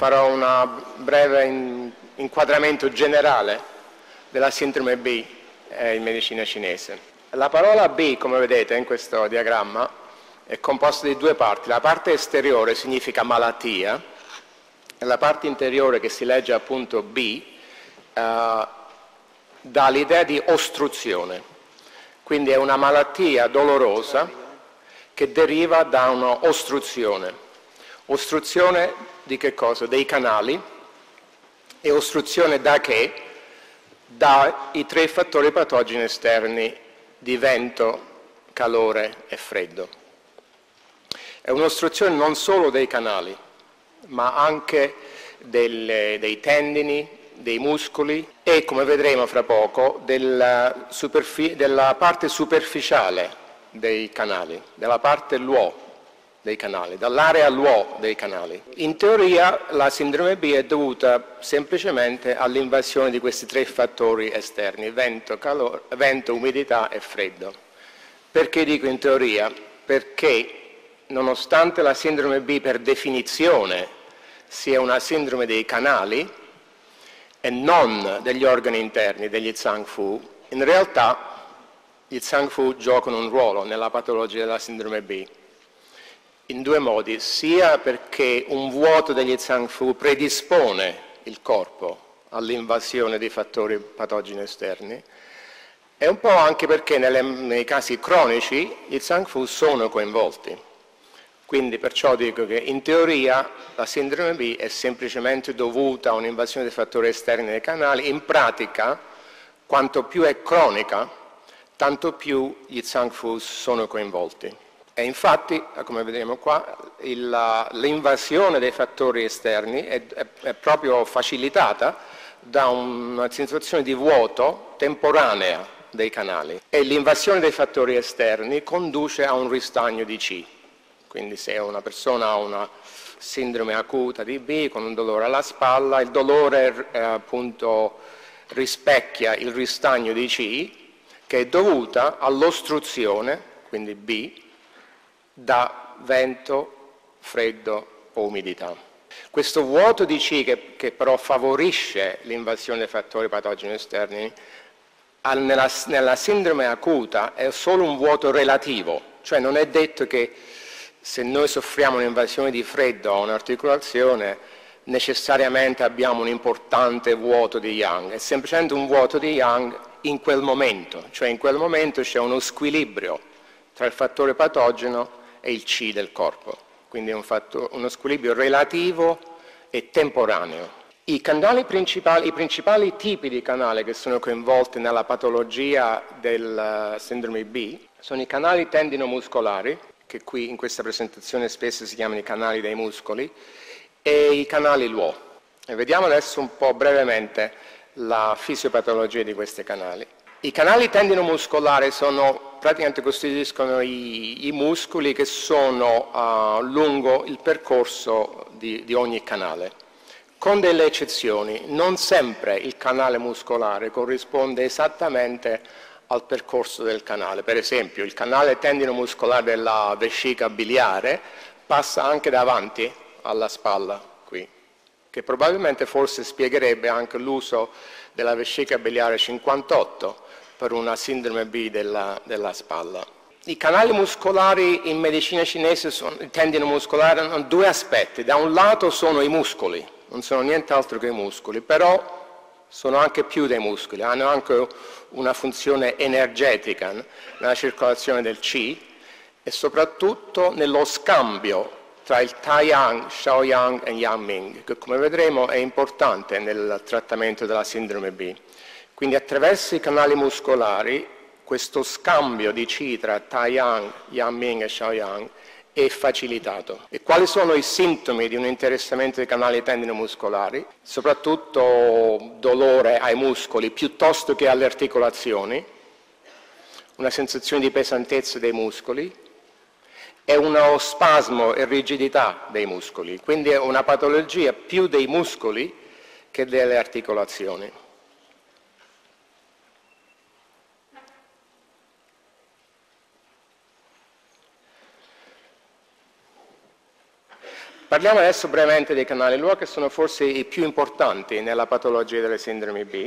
farò un breve inquadramento generale della sindrome B in medicina cinese. La parola B, come vedete in questo diagramma, è composta di due parti. La parte esteriore significa malattia e la parte interiore, che si legge appunto B, dà l'idea di ostruzione. Quindi è una malattia dolorosa che deriva da un'ostruzione. Ostruzione di che cosa? Dei canali. E ostruzione da che? Dai tre fattori patogeni esterni di vento, calore e freddo. È un'ostruzione non solo dei canali, ma anche dei tendini, dei muscoli e, come vedremo fra poco, della parte superficiale dei canali, della parte luo dei canali, dall'area luo dei canali. In teoria la sindrome B è dovuta semplicemente all'invasione di questi tre fattori esterni, vento, umidità e freddo. Perché dico in teoria? Perché nonostante la sindrome B per definizione sia una sindrome dei canali e non degli organi interni, degli Zhang Fu, in realtà gli Zhang Fu giocano un ruolo nella patologia della sindrome B. In due modi, sia perché un vuoto degli Zhang Fu predispone il corpo all'invasione di fattori patogeni esterni, e un po' anche perché nei casi cronici gli Zhang Fu sono coinvolti. Quindi perciò dico che in teoria la sindrome B è semplicemente dovuta a un'invasione dei fattori esterni nei canali. In pratica, quanto più è cronica, tanto più gli Zhang Fu sono coinvolti. E infatti, come vedremo qua, l'invasione dei fattori esterni è proprio facilitata da una sensazione di vuoto temporanea dei canali, e l'invasione dei fattori esterni conduce a un ristagno di Qi. Quindi se una persona ha una sindrome acuta di B con un dolore alla spalla, il dolore appunto rispecchia il ristagno di Qi, che è dovuta all'ostruzione, quindi B, da vento, freddo o umidità. Questo vuoto di Qi, che però favorisce l'invasione dei fattori patogeni esterni, nella sindrome acuta è solo un vuoto relativo, cioè non è detto che se noi soffriamo un'invasione di freddo o un'articolazione necessariamente abbiamo un importante vuoto di Yang, è semplicemente un vuoto di Yang in quel momento, cioè in quel momento c'è uno squilibrio tra il fattore patogeno e il Qi del corpo, quindi è uno squilibrio relativo e temporaneo. I principali tipi di canale che sono coinvolti nella patologia del sindrome B sono i canali tendinomuscolari, che qui in questa presentazione spesso si chiamano i canali dei muscoli, e i canali luo. E vediamo adesso un po' brevemente la fisiopatologia di questi canali. I canali tendinomuscolari praticamente costituiscono i muscoli che sono lungo il percorso di ogni canale. Con delle eccezioni, non sempre il canale muscolare corrisponde esattamente al percorso del canale. Per esempio, il canale tendinomuscolare della vescica biliare passa anche davanti alla spalla, qui, che probabilmente forse spiegherebbe anche l'uso della vescica biliare 58 per una sindrome B della spalla. I canali muscolari in medicina cinese, il tendinomuscolare, hanno due aspetti. Da un lato sono i muscoli, non sono nient'altro che i muscoli, però sono anche più dei muscoli, hanno anche una funzione energetica nella circolazione del Qi e soprattutto nello scambio tra il Taiyang, Shaoyang e Yangming, che come vedremo è importante nel trattamento della sindrome B. Quindi attraverso i canali muscolari questo scambio di Qi tra Taiyang, Yangming e Shaoyang è facilitato. E quali sono i sintomi di un interessamento dei canali tendinomuscolari? Soprattutto dolore ai muscoli piuttosto che alle articolazioni, una sensazione di pesantezza dei muscoli e uno spasmo e rigidità dei muscoli, quindi è una patologia più dei muscoli che delle articolazioni. Parliamo adesso brevemente dei canali LUO, che sono forse i più importanti nella patologia delle sindromi B.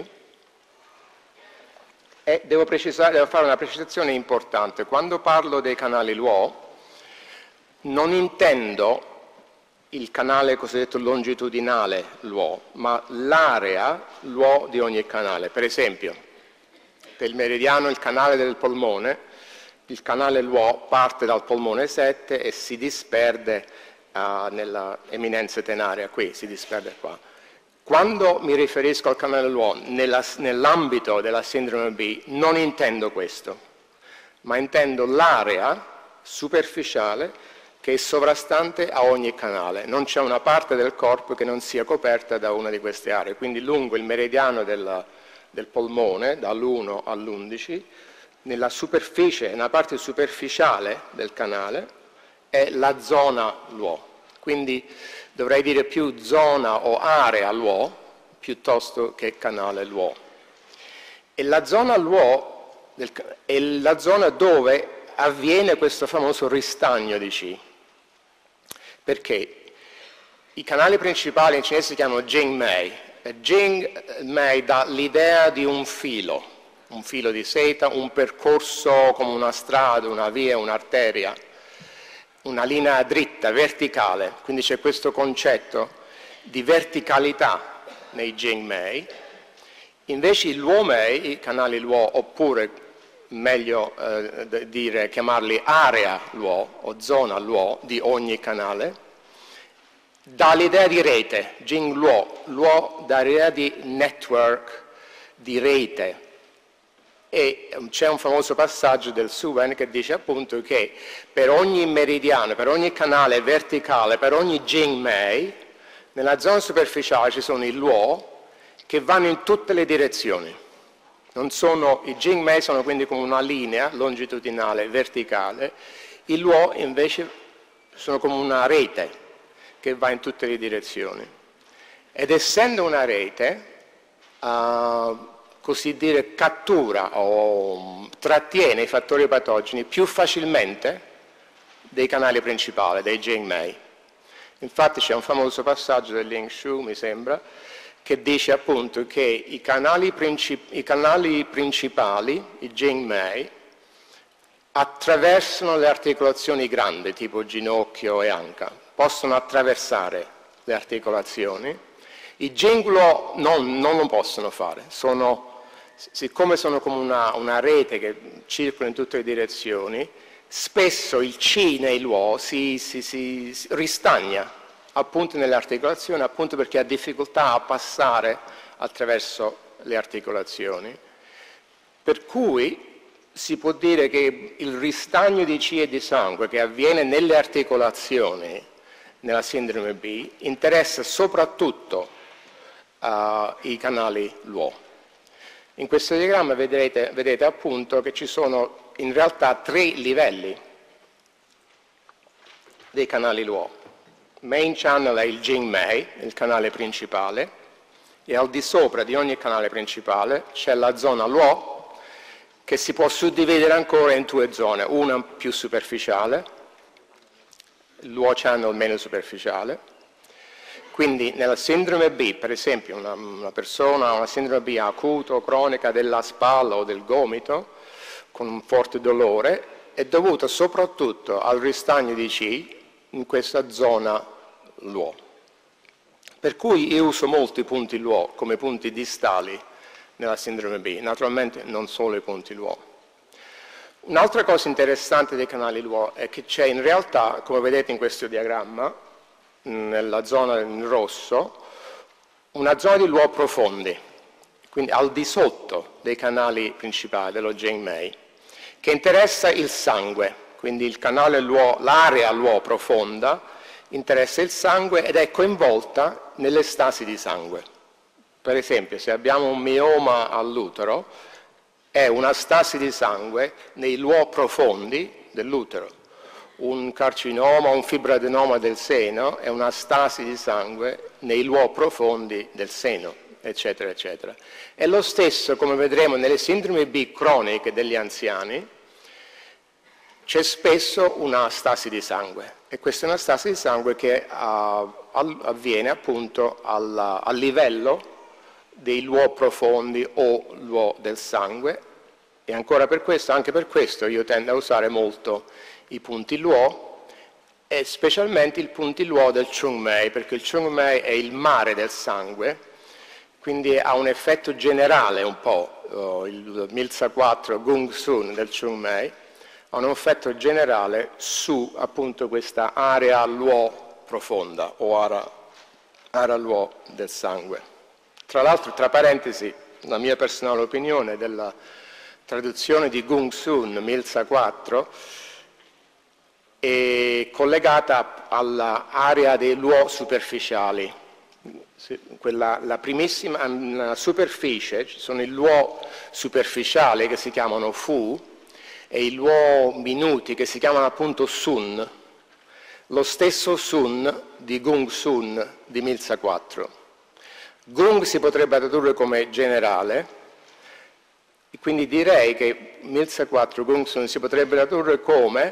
E devo fare una precisazione importante. Quando parlo dei canali LUO, non intendo il canale cosiddetto longitudinale LUO, ma l'area LUO di ogni canale. Per esempio, per il meridiano, il canale del polmone, il canale LUO parte dal polmone 7 e si disperde nella eminenza tenaria, qui si disperde qua. Quando mi riferisco al canale LUO nell'ambito della sindrome B, non intendo questo, ma intendo l'area superficiale che è sovrastante a ogni canale. Non c'è una parte del corpo che non sia coperta da una di queste aree. Quindi lungo il meridiano del polmone, dall'1 all'11, nella superficie, nella parte superficiale del canale, è la zona LUO. Quindi dovrei dire più zona o area LUO piuttosto che canale LUO. E la zona LUO è la zona dove avviene questo famoso ristagno di C. Perché i canali principali in cinese si chiamano Jingmei. Jingmei dà l'idea di un filo di seta, un percorso come una strada, una via, un'arteria, una linea dritta, verticale. Quindi c'è questo concetto di verticalità nei Jingmei. Invece i Luomei, i canali Luo, oppure meglio chiamarli area Luo o zona Luo di ogni canale, dà l'idea di rete, Jing Luo, Luo dà l'idea di network, di rete. E c'è un famoso passaggio del Suwen che dice appunto che per ogni meridiano, per ogni canale verticale, per ogni Jingmei, nella zona superficiale ci sono i Luo che vanno in tutte le direzioni. I Jingmei sono quindi come una linea longitudinale, verticale, i Luo invece sono come una rete che va in tutte le direzioni. Ed essendo una rete, così dire, cattura o trattiene i fattori patogeni più facilmente dei canali principali, dei Jingmei. Infatti c'è un famoso passaggio del Ling Shu, mi sembra, che dice appunto che i canali principali, i Jingmei, attraversano le articolazioni grandi, tipo ginocchio e anca, possono attraversare le articolazioni. I Jingluo non lo possono fare, siccome sono come una rete che circola in tutte le direzioni, spesso il Qi nei Luo si ristagna appunto nelle articolazioni, appunto perché ha difficoltà a passare attraverso le articolazioni. Per cui si può dire che il ristagno di Qi e di sangue che avviene nelle articolazioni nella sindrome B interessa soprattutto i canali Luo. In questo diagramma vedete appunto che ci sono in realtà 3 livelli dei canali Luo. Main channel è il Jingmei, il canale principale, e al di sopra di ogni canale principale c'è la zona Luo, che si può suddividere ancora in 2 zone, una più superficiale, il Luo channel meno superficiale. Quindi nella sindrome B, per esempio, una persona ha una sindrome B acuta o cronica della spalla o del gomito, con un forte dolore, è dovuta soprattutto al ristagno di Qi in questa zona Luo. Per cui io uso molti punti Luo come punti distali nella sindrome B, naturalmente non solo i punti Luo. Un'altra cosa interessante dei canali Luo è che c'è in realtà, come vedete in questo diagramma, nella zona in rosso, una zona di Luo profondi, quindi al di sotto dei canali principali dello Jingmei, che interessa il sangue, quindi il canale Luo, l'area Luo profonda, interessa il sangue ed è coinvolta nelle stasi di sangue. Per esempio, se abbiamo un mioma all'utero, è una stasi di sangue nei Luo profondi dell'utero. Un carcinoma, un fibroadenoma del seno è una stasi di sangue nei Luo profondi del seno, eccetera, eccetera. E lo stesso, come vedremo, nelle sindromi B croniche degli anziani, c'è spesso una stasi di sangue, e questa è una stasi di sangue che avviene appunto al livello dei luò profondi o luò del sangue, e ancora per questo, anche per questo io tendo a usare molto i punti luò, e specialmente i punti luò del Chung Mei, perché il Chung Mei è il mare del sangue, quindi ha un effetto generale un po', il Milza 4 Gung Sun del Chung Mei ha un effetto generale su appunto questa area luò profonda o area luò del sangue. Tra l'altro, tra parentesi, la mia personale opinione della traduzione di Gung Sun Milza 4 è collegata all'area dei luò superficiali. La primissima superficie, ci sono i luò superficiali che si chiamano Fu e i luò minuti che si chiamano appunto Sun, lo stesso Sun di Gung Sun di Milza 4. Gung si potrebbe tradurre come generale, quindi direi che Milza 4 Gung Sun si potrebbe tradurre come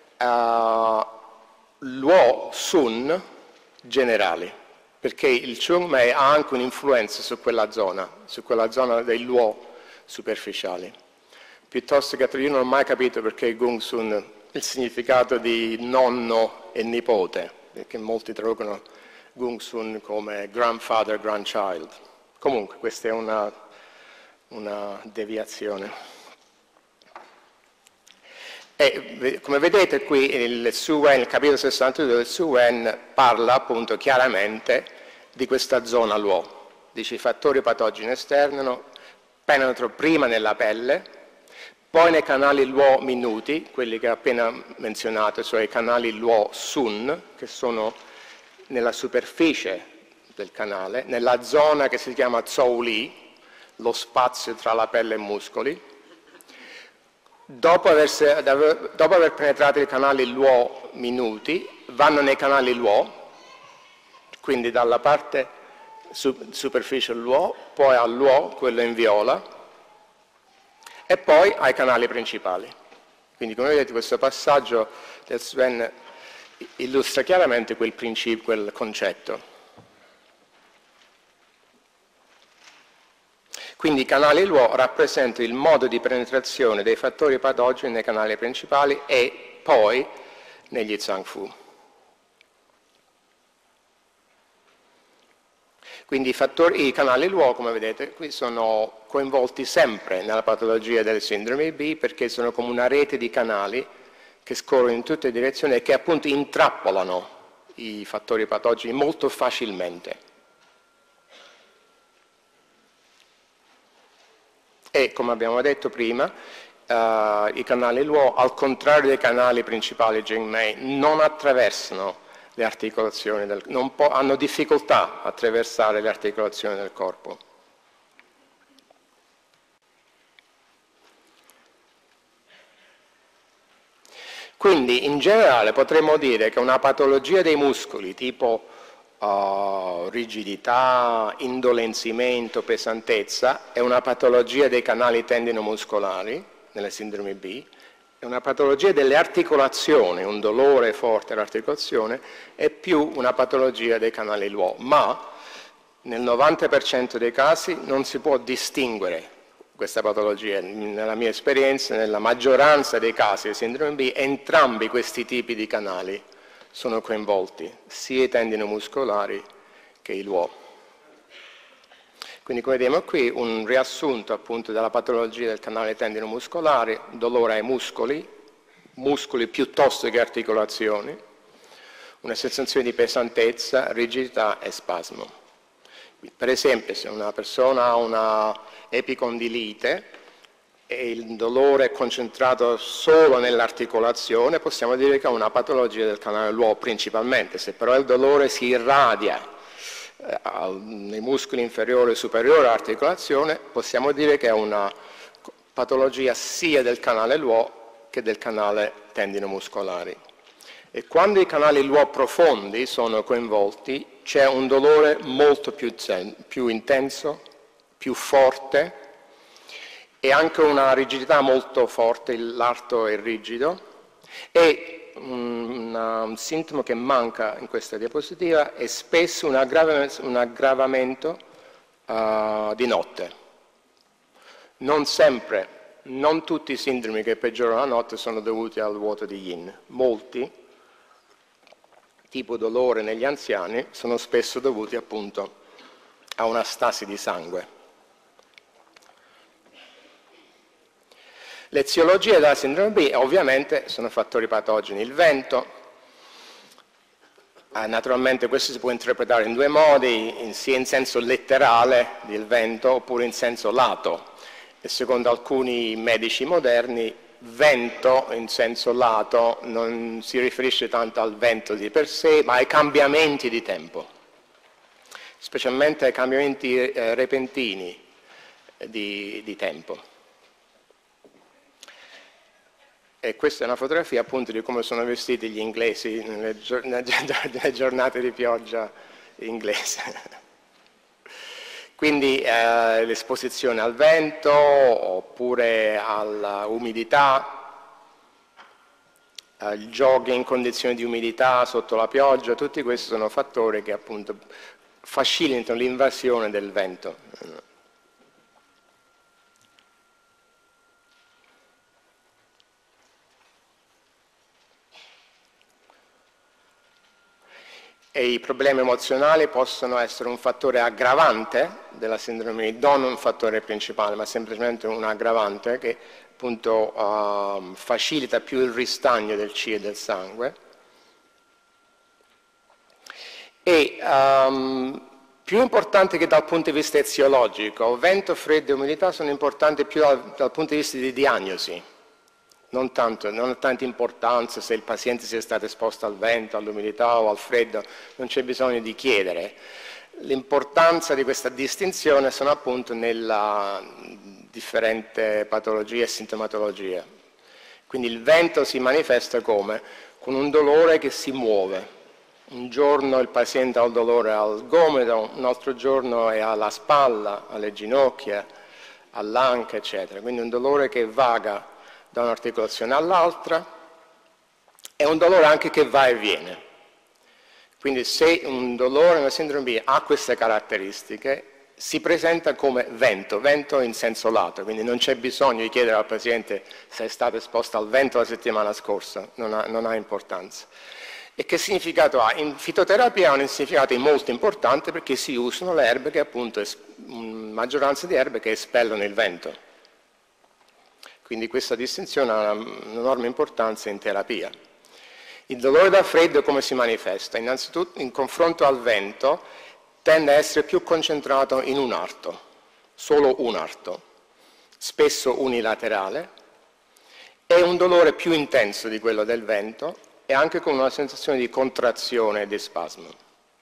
luò Sun generali, perché il Chung Mei ha anche un'influenza su quella zona dei luò superficiali. Piuttosto che io non ho mai capito perché Gung Sun, il significato di nonno e nipote, perché molti traducono Gung Sun come grandfather, grandchild. Comunque questa è una deviazione. E come vedete qui il capitolo 62 del Su Wen parla appunto chiaramente di questa zona luò. Dice i fattori patogeni esterni penetrano prima nella pelle, poi nei canali luò minuti, quelli che ho appena menzionato, cioè i canali luò Sun, che sono nella superficie del canale, nella zona che si chiama Zhou Li, lo spazio tra la pelle e i muscoli. Dopo aver penetrato i canali luò minuti, vanno nei canali luò, quindi dalla parte superficie luò, poi al luò, quello in viola, e poi ai canali principali. Quindi come vedete questo passaggio del Sven illustra chiaramente quel concetto. Quindi i canali luò rappresentano il modo di penetrazione dei fattori patogeni nei canali principali e poi negli Zhang Fu. Quindi i canali luò, come vedete, qui sono coinvolti sempre nella patologia delle sindromi B perché sono come una rete di canali che scorrono in tutte le direzioni e che appunto intrappolano i fattori patogeni molto facilmente. E come abbiamo detto prima, i canali luò, al contrario dei canali principali Jing Mei, non attraversano le articolazioni, hanno difficoltà a attraversare le articolazioni del corpo. Quindi in generale potremmo dire che una patologia dei muscoli tipo rigidità, indolenzimento, pesantezza è una patologia dei canali tendinomuscolari nelle sindromi B, è una patologia delle articolazioni, un dolore forte all'articolazione, è più una patologia dei canali luò, ma nel 90% dei casi non si può distinguere questa patologia. Nella mia esperienza, nella maggioranza dei casi di sindrome B, entrambi questi tipi di canali sono coinvolti, sia i tendinomuscolari che i luò. Quindi come vediamo qui un riassunto appunto della patologia del canale tendinomuscolare, dolore ai muscoli piuttosto che articolazioni, una sensazione di pesantezza, rigidità e spasmo. Per esempio se una persona ha una epicondilite e il dolore è concentrato solo nell'articolazione, possiamo dire che ha una patologia del canale luò principalmente. Se però il dolore si irradia nei muscoli inferiori e superiori all'articolazione, possiamo dire che è una patologia sia del canale luò che del canale tendinomuscolari. E quando i canali luò profondi sono coinvolti, c'è un dolore molto più intenso, più forte, e anche una rigidità molto forte, l'arto è rigido, E un sintomo che manca in questa diapositiva è spesso un aggravamento di notte. Non sempre, non tutti i sindromi che peggiorano la notte sono dovuti al vuoto di yin. Molti, tipo dolore negli anziani, sono spesso dovuti appunto a una stasi di sangue. L'eziologia della sindrome B ovviamente sono fattori patogeni. Il vento, naturalmente questo si può interpretare in due modi, sia in senso letterale del vento oppure in senso lato. E secondo alcuni medici moderni, vento in senso lato non si riferisce tanto al vento di per sé, ma ai cambiamenti di tempo, specialmente ai cambiamenti repentini di tempo. E questa è una fotografia appunto di come sono vestiti gli inglesi nelle giornate di pioggia inglese. Quindi l'esposizione al vento oppure all'umidità, il jogging in condizioni di umidità sotto la pioggia, tutti questi sono fattori che appunto facilitano l'invasione del vento. E i problemi emozionali possono essere un fattore aggravante della sindrome, non un fattore principale, ma semplicemente un aggravante che appunto facilita più il ristagno del Qi e del sangue. E più importante che dal punto di vista eziologico, vento, freddo e umidità sono importanti più dal punto di vista di diagnosi. Non ha tanta importanza se il paziente sia stato esposto al vento, all'umidità o al freddo, non c'è bisogno di chiedere. L'importanza di questa distinzione sono appunto nella differente patologia e sintomatologia. Quindi il vento si manifesta come? Con un dolore che si muove. Un giorno il paziente ha il dolore al gomito, un altro giorno è alla spalla, alle ginocchia, all'anca, eccetera. Quindi un dolore che vaga da un'articolazione all'altra, è un dolore anche che va e viene. Quindi se un dolore, una sindrome B ha queste caratteristiche, si presenta come vento in senso lato, quindi non c'è bisogno di chiedere al paziente se è stato esposto al vento la settimana scorsa, non ha importanza. E che significato ha? In fitoterapia ha un significato molto importante perché si usano le erbe che appunto, maggioranza di erbe che espellono il vento. Quindi questa distinzione ha un'enorme importanza in terapia. Il dolore da freddo come si manifesta? Innanzitutto in confronto al vento tende a essere più concentrato in un arto, solo un arto, spesso unilaterale, è un dolore più intenso di quello del vento e anche con una sensazione di contrazione e di spasmo.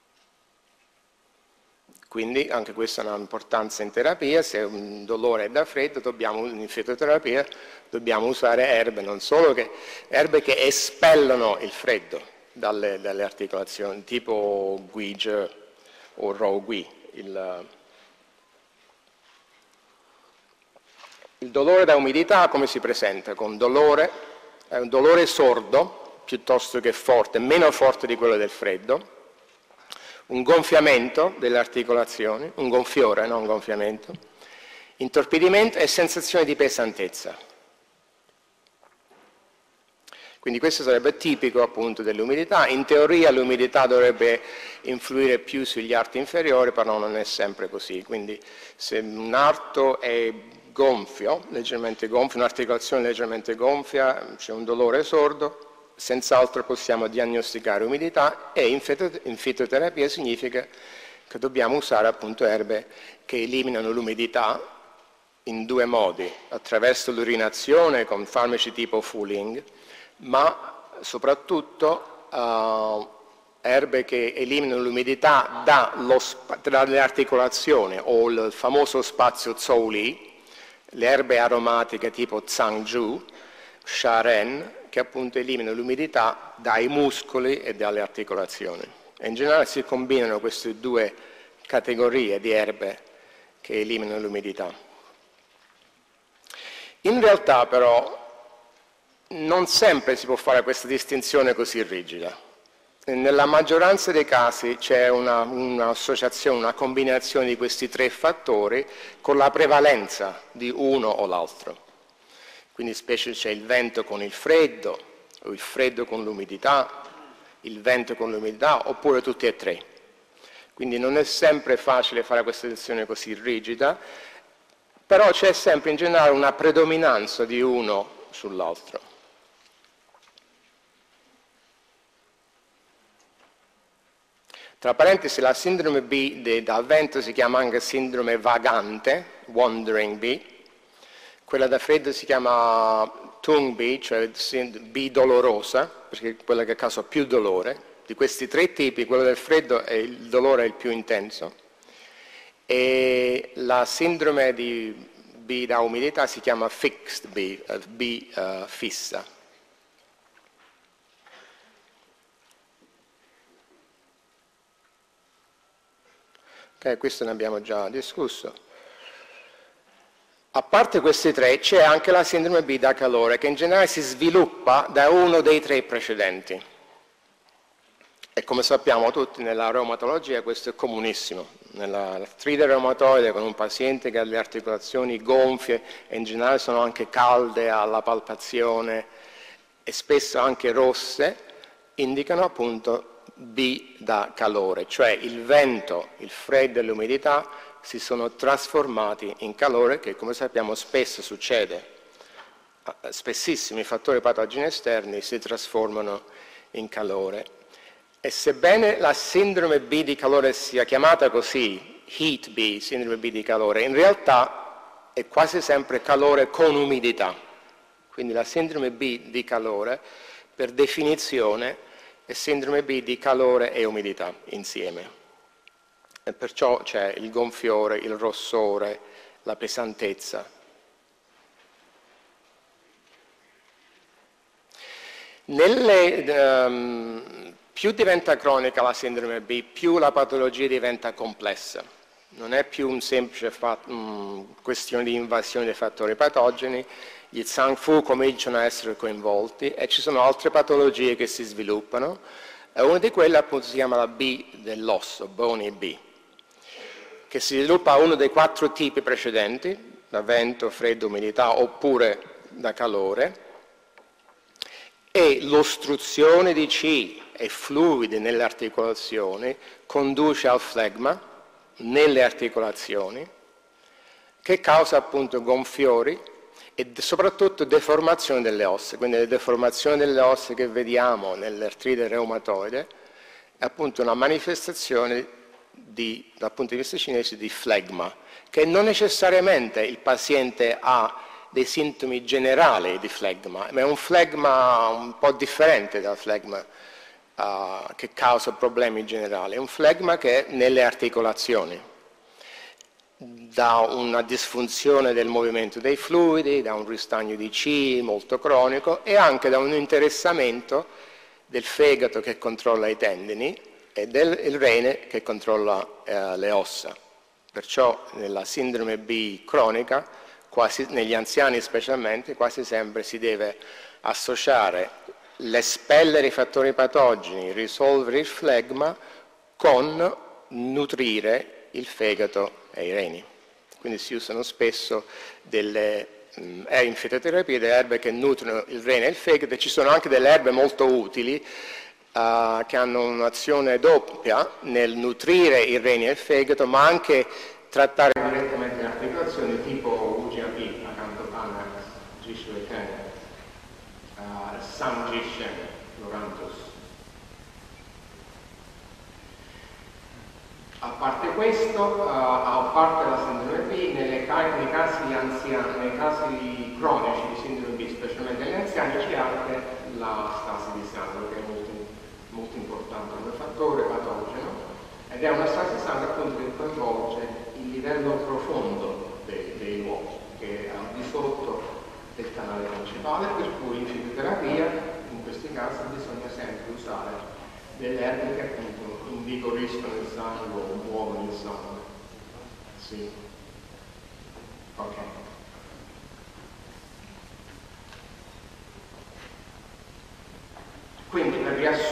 Quindi anche questa è un'importanza in terapia, se un dolore è da freddo in fitoterapia dobbiamo usare erbe, non solo erbe che espellono il freddo dalle articolazioni, tipo guige o rogui. Il dolore da umidità come si presenta? Con dolore, è un dolore sordo piuttosto che forte, meno forte di quello del freddo, un gonfiamento delle articolazioni, un gonfiore, non un gonfiamento, intorpidimento e sensazione di pesantezza. Quindi questo sarebbe tipico appunto dell'umidità. In teoria l'umidità dovrebbe influire più sugli arti inferiori, però non è sempre così. Quindi se un arto è gonfio, leggermente gonfio, un'articolazione leggermente gonfia, c'è un dolore sordo, senz'altro possiamo diagnosticare umidità e in fitoterapia significa che dobbiamo usare appunto erbe che eliminano l'umidità in due modi, attraverso l'urinazione con farmaci tipo Fuling, ma soprattutto erbe che eliminano l'umidità dalle articolazioni o il famoso spazio Zhou Li, le erbe aromatiche tipo Zhangzhu, Sharen, che appunto eliminano l'umidità dai muscoli e dalle articolazioni. E in generale si combinano queste due categorie di erbe che eliminano l'umidità. In realtà però Non sempre si può fare questa distinzione così rigida. Nella maggioranza dei casi c'è un'associazione, una combinazione di questi tre fattori con la prevalenza di uno o l'altro. Quindi specie c'è il vento con il freddo, o il freddo con l'umidità, il vento con l'umidità, oppure tutti e tre. Quindi non è sempre facile fare questa distinzione così rigida, però c'è sempre in generale una predominanza di uno sull'altro. Tra parentesi, la sindrome B da vento si chiama anche sindrome vagante, wandering B. Quella da freddo si chiama tung B, cioè B dolorosa, perché è quella che causa più dolore. Di questi tre tipi, quello del freddo è il dolore è il più intenso. E la sindrome di B da umidità si chiama fixed B, fissa. Ok, questo ne abbiamo già discusso. A parte questi tre, c'è anche la sindrome B da calore, che in generale si sviluppa da uno dei tre precedenti. E come sappiamo tutti, nella reumatologia questo è comunissimo. Nell'artrite reumatoide, con un paziente che ha le articolazioni gonfie e in generale sono anche calde alla palpazione e spesso anche rosse, indicano appunto B da calore, cioè il vento, il freddo e l'umidità si sono trasformati in calore, che come sappiamo spesso succede. Spessissimi fattori patogeni esterni si trasformano in calore. E sebbene la sindrome B di calore sia chiamata così, heat B, sindrome B di calore, in realtà è quasi sempre calore con umidità. Quindi la sindrome B di calore, per definizione, è sindrome B di calore e umidità insieme. E perciò c'è il gonfiore, il rossore, la pesantezza. Più diventa cronica la sindrome B, più la patologia diventa complessa. Non è più un semplice questione di invasione dei fattori patogeni, gli Zhang-Fu cominciano a essere coinvolti e ci sono altre patologie che si sviluppano. E una di quelle appunto si chiama la B dell'osso, bony B, che si sviluppa a uno dei 4 tipi precedenti, da vento, freddo, umidità oppure da calore, e l'ostruzione di C e fluidi nelle articolazioni conduce al flegma nelle articolazioni, che causa appunto gonfiori e soprattutto deformazione delle ossa. Quindi le deformazioni delle ossa che vediamo nell'artrite reumatoide è appunto una manifestazione dal punto di vista cinese di flegma, che non necessariamente il paziente ha dei sintomi generali di flegma, ma è un flegma un po' differente dal flegma che causa problemi generali, è un flegma che è nelle articolazioni, da una disfunzione del movimento dei fluidi, da un ristagno di C molto cronico e anche da un interessamento del fegato che controlla i tendini e del rene che controlla le ossa. Perciò nella sindrome B cronica, negli anziani specialmente, quasi sempre si deve associare l'espellere i fattori patogeni, risolvere il flegma con nutrire il fegato e i reni. Quindi si usano spesso in fitoterapia delle erbe che nutrono il rene e il fegato, e ci sono anche delle erbe molto utili che hanno un'azione doppia nel nutrire i reni e il fegato, ma anche trattare direttamente le articolazioni, tipo UGAP, Acanthophanax, Gishuetene, Sangishen, Loranthus. A parte questo, a parte la sindrome B, nei casi anziani, nei casi cronici di sindrome B, specialmente negli anziani, c'è anche la stasi di sangue, che è molto importante come fattore patogeno, ed è una stasi di sangue appunto che coinvolge il livello profondo dei luoghi, che è al di sotto del canale principale, per cui in fitoterapia, in questi casi, bisogna sempre usare delle erbe che appunto invigoriscono il sangue o muovono il sangue. Sì. Ok.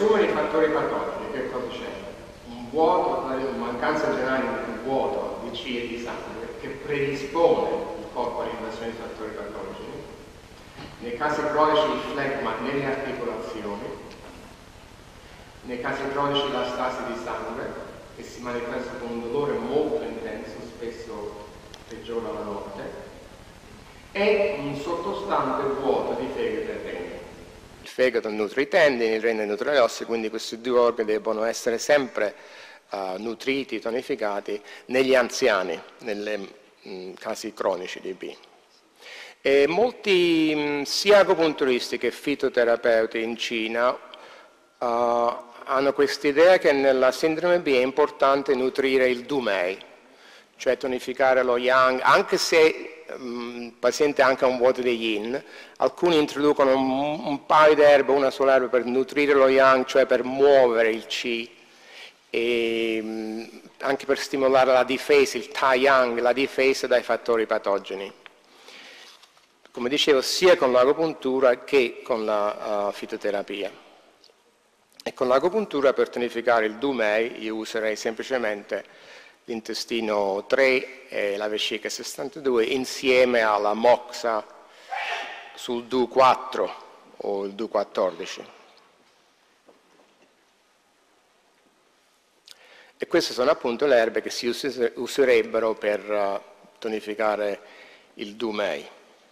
assumere i fattori patogeni, che cosa c'è? Un vuoto, una mancanza generale di vuoto di C e di sangue che predispone il corpo all'invasione di fattori patogeni. Nei casi cronici il flegma nelle articolazioni, nei casi cronici la stasi di sangue, che si manifesta con un dolore molto intenso, spesso peggiora la notte, e un sottostante vuoto di fegato e rene. Il fegato nutre i tendini, il rene nutre le ossa, quindi questi due organi devono essere sempre nutriti, tonificati negli anziani, nei casi cronici di B. E molti sia agopunturisti che fitoterapeuti in Cina hanno quest'idea che nella sindrome B è importante nutrire il Dumei, cioè tonificare lo Yang, anche se il paziente ha anche un vuoto di Yin. Alcuni introducono un paio di erbe, una sola erba per nutrire lo Yang, cioè per muovere il Qi, e anche per stimolare la difesa, il Taiyang, la difesa dai fattori patogeni. Come dicevo, sia con l'agopuntura che con la fitoterapia. E con l'agopuntura per tonificare il Dumei io userei semplicemente l'intestino 3 e la vescica 62 insieme alla moxa sul Du4 o il Du14. E queste sono appunto le erbe che si userebbero per tonificare il Dumei.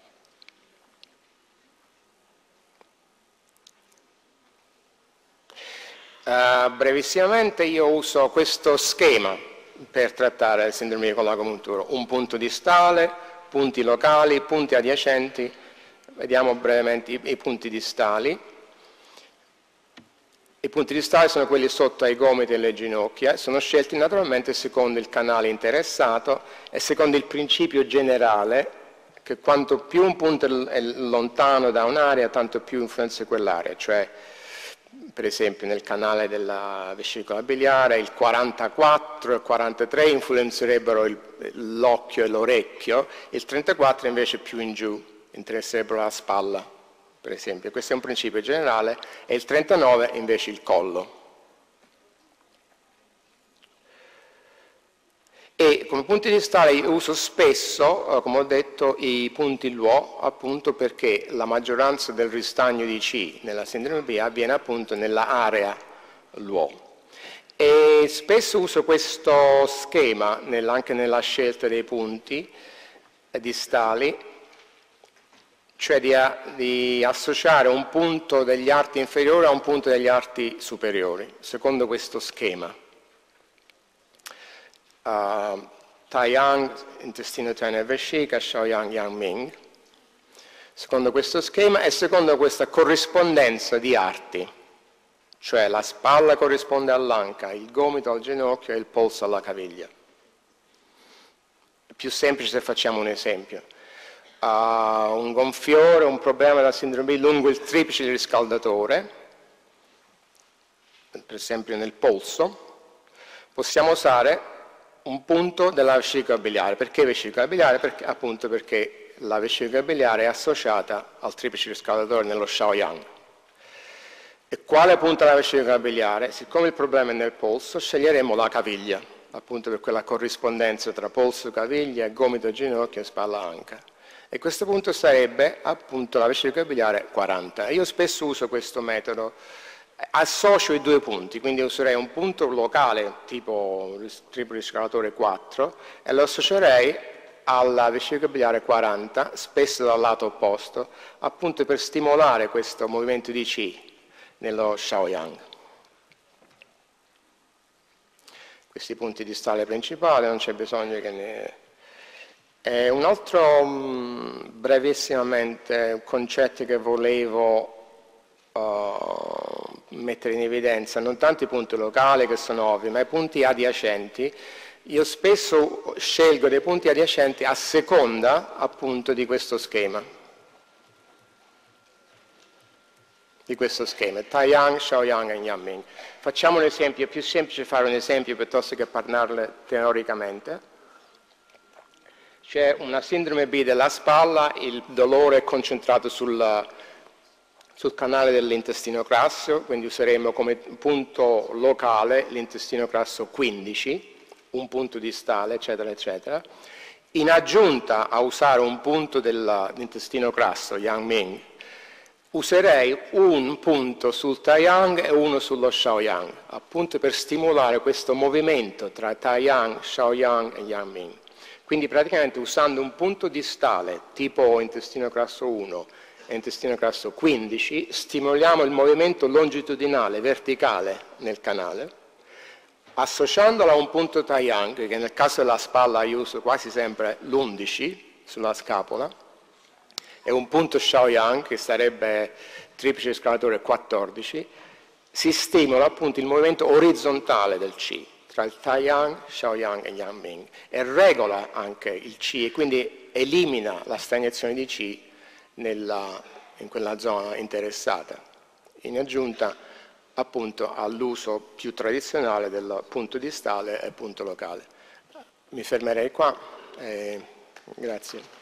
Brevissimamente io uso questo schema per trattare il sindrome con l'agopuntura: un punto distale, punti locali, punti adiacenti. Vediamo brevemente i punti distali. I punti distali sono quelli sotto ai gomiti e le ginocchia, sono scelti naturalmente secondo il canale interessato e secondo il principio generale che quanto più un punto è lontano da un'area, tanto più influenza quell'area, cioè per esempio nel canale della vescicola biliare il 44 e il 43 influenzerebbero l'occhio e l'orecchio, il 34 invece più in giù interesserebbero la spalla, per esempio. Questo è un principio generale, e il 39 invece il collo. E come punti distali uso spesso, come ho detto, i punti Luo, appunto perché la maggioranza del ristagno di C nella sindrome B avviene appunto nella area Luo. E spesso uso questo schema anche nella scelta dei punti distali, cioè di associare un punto degli arti inferiori a un punto degli arti superiori, secondo questo schema. Taiyang, intestino 3 e vescica, Shaoyang, Yang Ming, secondo questo schema e secondo questa corrispondenza di arti, cioè la spalla corrisponde all'anca, il gomito al ginocchio e il polso alla caviglia. È più semplice se facciamo un esempio. Un gonfiore, un problema della sindrome B lungo il triplice del riscaldatore, per esempio nel polso, possiamo usare un punto della vescicola biliare. Perché vescicola biliare? Appunto perché la vescicola biliare è associata al triplice riscaldatore nello Shaoyang. E quale punto della vescicola biliare? Siccome il problema è nel polso, sceglieremo la caviglia, appunto per quella corrispondenza tra polso, caviglia, gomito, ginocchio e spalla anca. E questo punto sarebbe appunto la vescicola biliare 40. Io spesso uso questo metodo. Associo i due punti, quindi userei un punto locale tipo triplo riscalatore 4 e lo associerei alla vescicola biliare 40, spesso dal lato opposto, appunto per stimolare questo movimento di Qi nello Shaoyang. Questi punti distali principali, non c'è bisogno che ne... un altro brevissimamente concetto che volevo mettere in evidenza, non tanto i punti locali che sono ovvi, ma i punti adiacenti. Io spesso scelgo dei punti adiacenti a seconda appunto di questo schema. Taiyang, Shaoyang e Yang Ming. Facciamo un esempio, è più semplice fare un esempio piuttosto che parlarne teoricamente. C'è una sindrome B della spalla, il dolore è concentrato sul sul canale dell'intestino grasso, quindi useremo come punto locale l'intestino grasso 15, un punto distale, eccetera, eccetera. In aggiunta a usare un punto dell'intestino grasso, Yang Ming, userei un punto sul Taiyang e uno sullo Shaoyang, appunto per stimolare questo movimento tra Taiyang, Shaoyang e Yang Ming. Quindi praticamente usando un punto distale tipo intestino grasso 1 e intestino grasso 15, stimoliamo il movimento longitudinale, verticale nel canale, associandolo a un punto Taiyang, che nel caso della spalla io uso quasi sempre l'11 sulla scapola, e un punto Shaoyang, che sarebbe triplice scalatore 14, si stimola appunto il movimento orizzontale del Qi, tra il Taiyang, Shaoyang e Yang Ming, e regola anche il Qi e quindi elimina la stagnazione di Qi in quella zona interessata, in aggiunta appunto all'uso più tradizionale del punto distale e punto locale. Mi fermerei qua, grazie.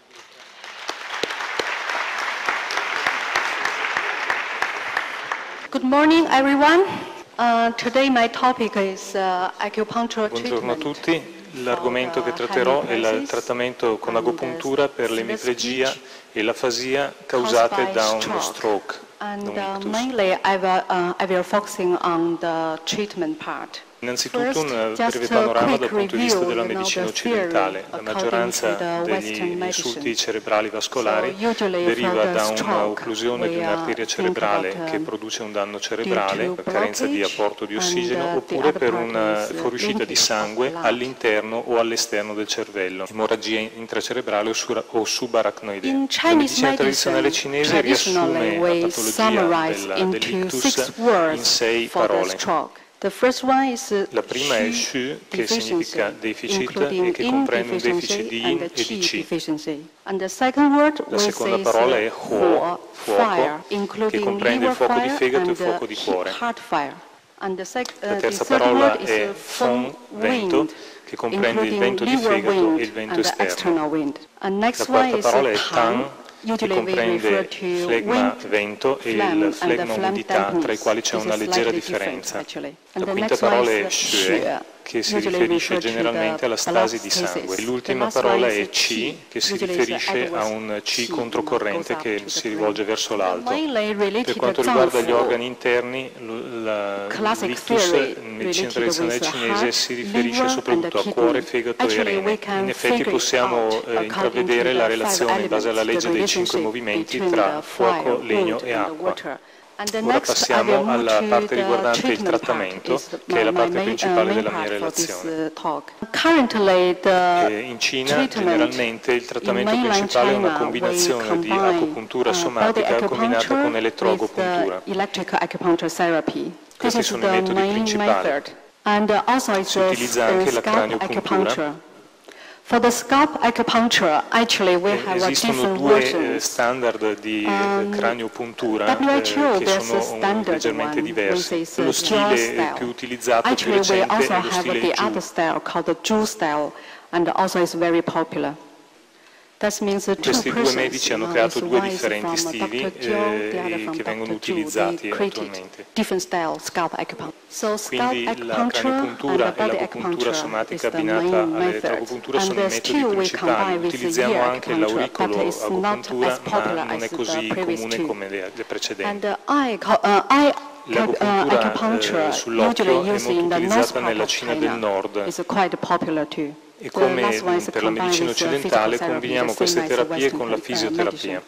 Good morning, everyone. Today my topic is acupuncture Buongiorno a treatment. tutti. L'argomento che tratterò è il trattamento con agopuntura per l'emiplegia e l'afasia causate da uno stroke, da un ictus. Mainly I will focusing on the treatment part. Innanzitutto un breve panorama dal punto di vista della medicina occidentale. La maggioranza degli insulti cerebrali vascolari deriva da un'occlusione di un'arteria cerebrale che produce un danno cerebrale, carenza di apporto di ossigeno, oppure per una fuoriuscita di sangue all'interno o all'esterno del cervello, emorragia intracerebrale o subarachnoidea. La medicina tradizionale cinese riassume la patologia dell'ictus in 6 parole. La prima è Shu, che significa deficit e che comprende un deficit di Yin e di Qi. La seconda parola è Huo, fuoco, che comprende il fuoco di fegato e il fuoco di cuore. La terza parola è Feng, vento, che comprende il vento di fegato e il vento esterno. La quarta parola è Tang, che comprende flegma vento e il flegma umidità, tra i quali c'è una leggera differenza. La quinta parola è Xue, che si riferisce generalmente alla stasi di sangue. E l'ultima parola è Qi, che si riferisce a un Qi controcorrente che si rivolge verso l'alto. Per quanto riguarda gli organi interni, l'ictus in medicina tradizionale cinese si riferisce soprattutto a cuore, fegato e rene. In effetti possiamo intravedere la relazione in base alla legge dei 5 movimenti tra fuoco, legno e acqua. Ora passiamo alla parte riguardante il trattamento, che è la parte principale della mia relazione. In Cina generalmente il trattamento principale è una combinazione di acupuntura somatica combinata con elettroagopuntura. Questi sono i metodi principali. Si utilizza anche la craniopuntura. Esistono 2 standard di craniopuntura che sono leggermente diversi. Lo stile più utilizzato, più recente, è lo stile Zhu. Questi 2 medici hanno creato 2 differenti stili che vengono utilizzati attualmente. Quindi la craniopuntura e l'agopuntura somatica abbinata all'elettroagopuntura sono i metodi principali. Utilizziamo anche l'auricolo agopuntura, ma non è così comune come le precedenti. L'agopuntura sull'occhio è molto utilizzata nella Cina del Nord. E come per la medicina occidentale combiniamo queste terapie con la fisioterapia.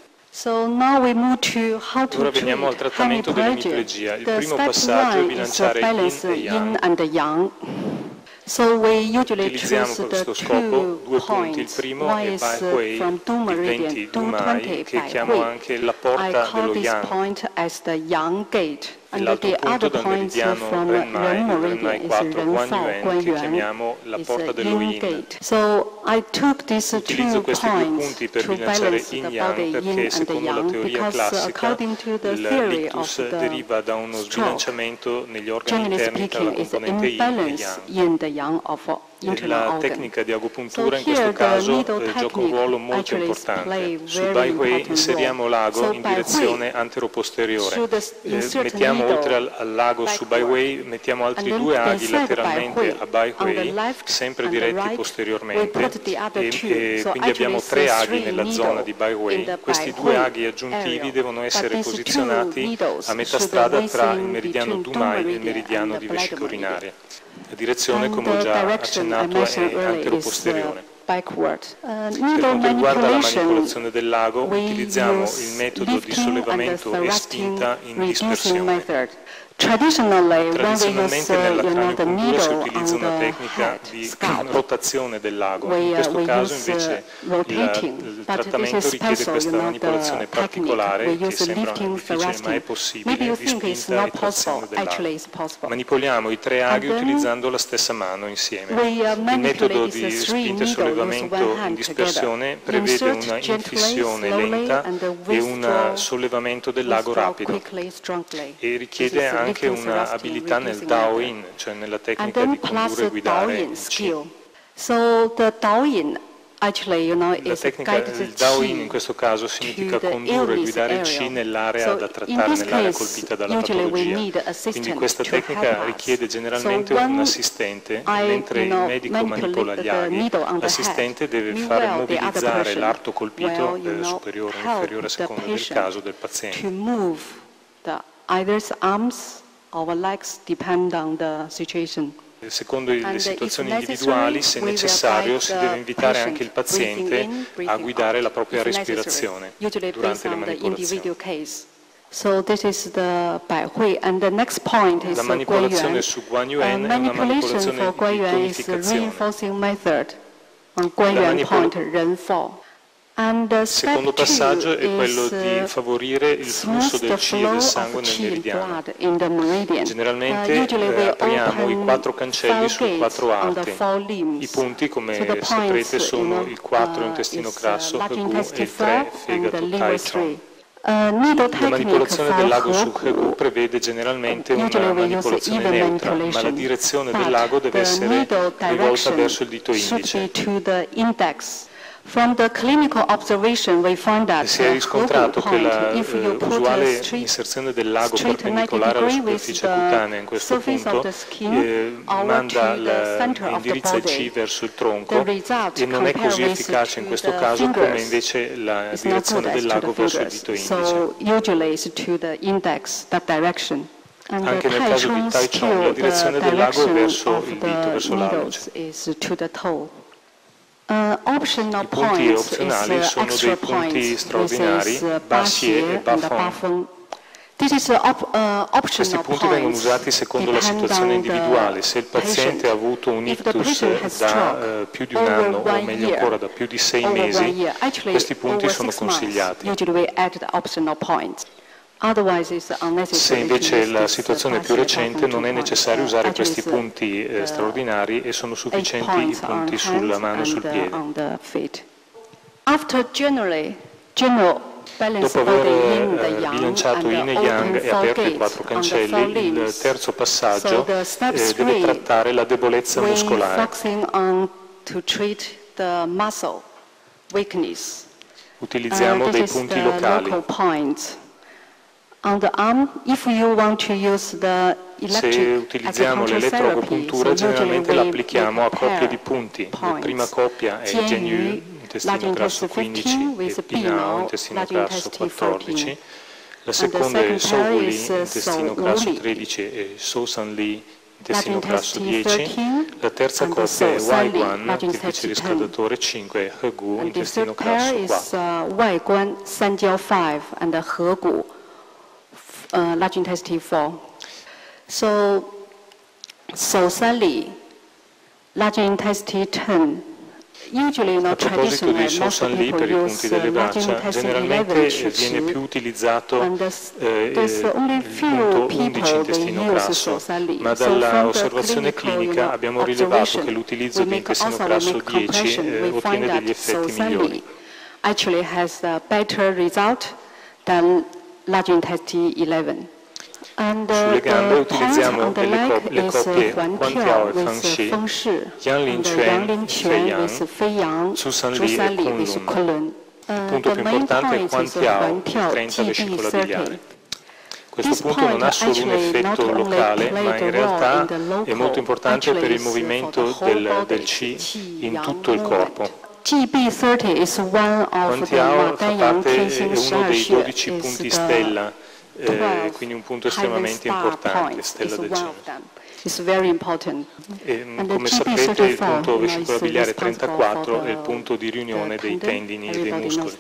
Ora veniamo al trattamento dell'emiplegia. Il primo passaggio è bilanciare Yin e Yang. Utilizziamo per questo scopo 2 punti. Il primo è Bai Hui, i 20 Dumai, che chiamo anche la porta dello Yang. E l'altro punto dal meridiano Renmai 4, Guan Yuan, che chiamiamo la porta dello Yin. Utilizzo questi 2 punti per bilanciare Yin-Yang perché, secondo la teoria classica, l'ictus deriva da uno sbilanciamento negli organi interni tra la componente Yin e Yang. internal organ. La tecnica di agopuntura in questo caso gioca un ruolo molto importante. Sul Bai Hui inseriamo l'ago in direzione antero-posteriore. Mettiamo oltre al lago su Bai Hui, mettiamo altri 2 aghi lateralmente a Bai Hui, sempre diretti posteriormente, e quindi abbiamo 3 aghi nella zona di Bai Hui. Questi 2 aghi aggiuntivi devono essere posizionati a metà strada tra il meridiano Dumai e il meridiano di vescica urinaria. La direzione, come ho già accennato, è antero-posteriore. Per quanto riguarda la manipolazione del lago, utilizziamo il metodo di sollevamento e spinta in dispersione. Tradizionalmente nella craniopuntura si utilizza una tecnica di rotazione del lago. In questo caso invece il trattamento richiede questa manipolazione particolare, che sembra difficile ma è possibile, di spinta e trazione del lago. Manipoliamo i 3 aghi utilizzando la stessa mano insieme. Il metodo di spinta e sollevamento in dispersione prevede una infissione lenta e un sollevamento del lago rapido, e richiede anche una abilità nel Daoyin, cioè nella tecnica di condurre e guidare il Qi. La tecnica del Daoyin in questo caso significa condurre e guidare il Qi nell'area da trattare, nell'area colpita dalla patologia. Quindi questa tecnica richiede generalmente un assistente, mentre il medico manipola gli aghi, l'assistente deve fare mobilizzare l'arto colpito superiore o inferiore a seconda del caso del paziente. Our legs depend on the situation. Secondo le situazioni individuali, se necessario, si deve invitare anche il paziente a guidare la propria respirazione durante le manipolazioni. La manipolazione su Guanyuan è una manipolazione di tonificazione. Il secondo passaggio è quello di favorire il flusso del Qi e del sangue nel meridiano. Generalmente apriamo i 4 cancelli sui 4 arti. I punti, come saprete, sono il 4 intestino grasso, Hegu, e il 3 fegato, Tai Chong. La manipolazione del lago su Hegu prevede generalmente una manipolazione neutra, ma la direzione del lago deve essere rivolta verso il dito indice. Si è riscontrato che la usuale inserzione del lago perpendicolare alla superficie cutanea in questo punto manda indirizza il Qi verso il tronco, e non è così efficace in questo caso come invece la direzione del lago verso il dito indice. Anche nel caso di Tai Chong la direzione del lago è verso il dito, verso l'alluce. I punti opzionali sono dei punti straordinari, Ba Xie e Ba Feng. Questi punti vengono usati secondo la situazione individuale. Se il paziente ha avuto un ictus da più di un anno, o meglio ancora da più di 6 mesi, questi punti sono consigliati. Se invece la situazione è più recente, non è necessario usare questi punti straordinari, e sono sufficienti i punti sulla mano e sul piede. Dopo aver bilanciato Yin e Yang e aperto i 4 cancelli, il terzo passaggio deve trattare la debolezza muscolare. Utilizziamo dei punti locali. Se utilizziamo l'elettroagopuntura, generalmente la applichiamo a coppie di punti. La prima coppia è Genyu, intestino grasso 15, e Pinao, intestino grasso 14. La seconda è Souli, intestino grasso 13, e Sousanli, intestino grasso 10. La terza coppia è Waiguan, artefice riscaldatore 5, e Hegu, intestino grasso 4. Large intestine 4. Sousanli, large intestine 10. A proposito di Sousanli per i punti delle braccia, generalmente viene più utilizzato il punto 11 intestino grasso, ma dall'osservazione clinica abbiamo rilevato che l'utilizzo di intestino grasso 10 ottiene degli effetti migliori. Actually has a better result than large intestine 11. Sulle gambe utilizziamo le coppie Huan Tiao e Feng Shi, Yang Lin Quan, Fei Yang, Su San Li e Kunlun. Il punto più importante è Huan Tiao, 30 vescicola biliare. Questo punto non ha solo un effetto locale, ma in realtà è molto importante per il movimento del Qi in tutto il corpo. Huan Tiao fa parte, è uno dei 12 punti stella, quindi un punto estremamente importante, stella del Qi. Come sapete il punto vescicola biliare 34 è il punto di riunione dei tendini e dei muscoli.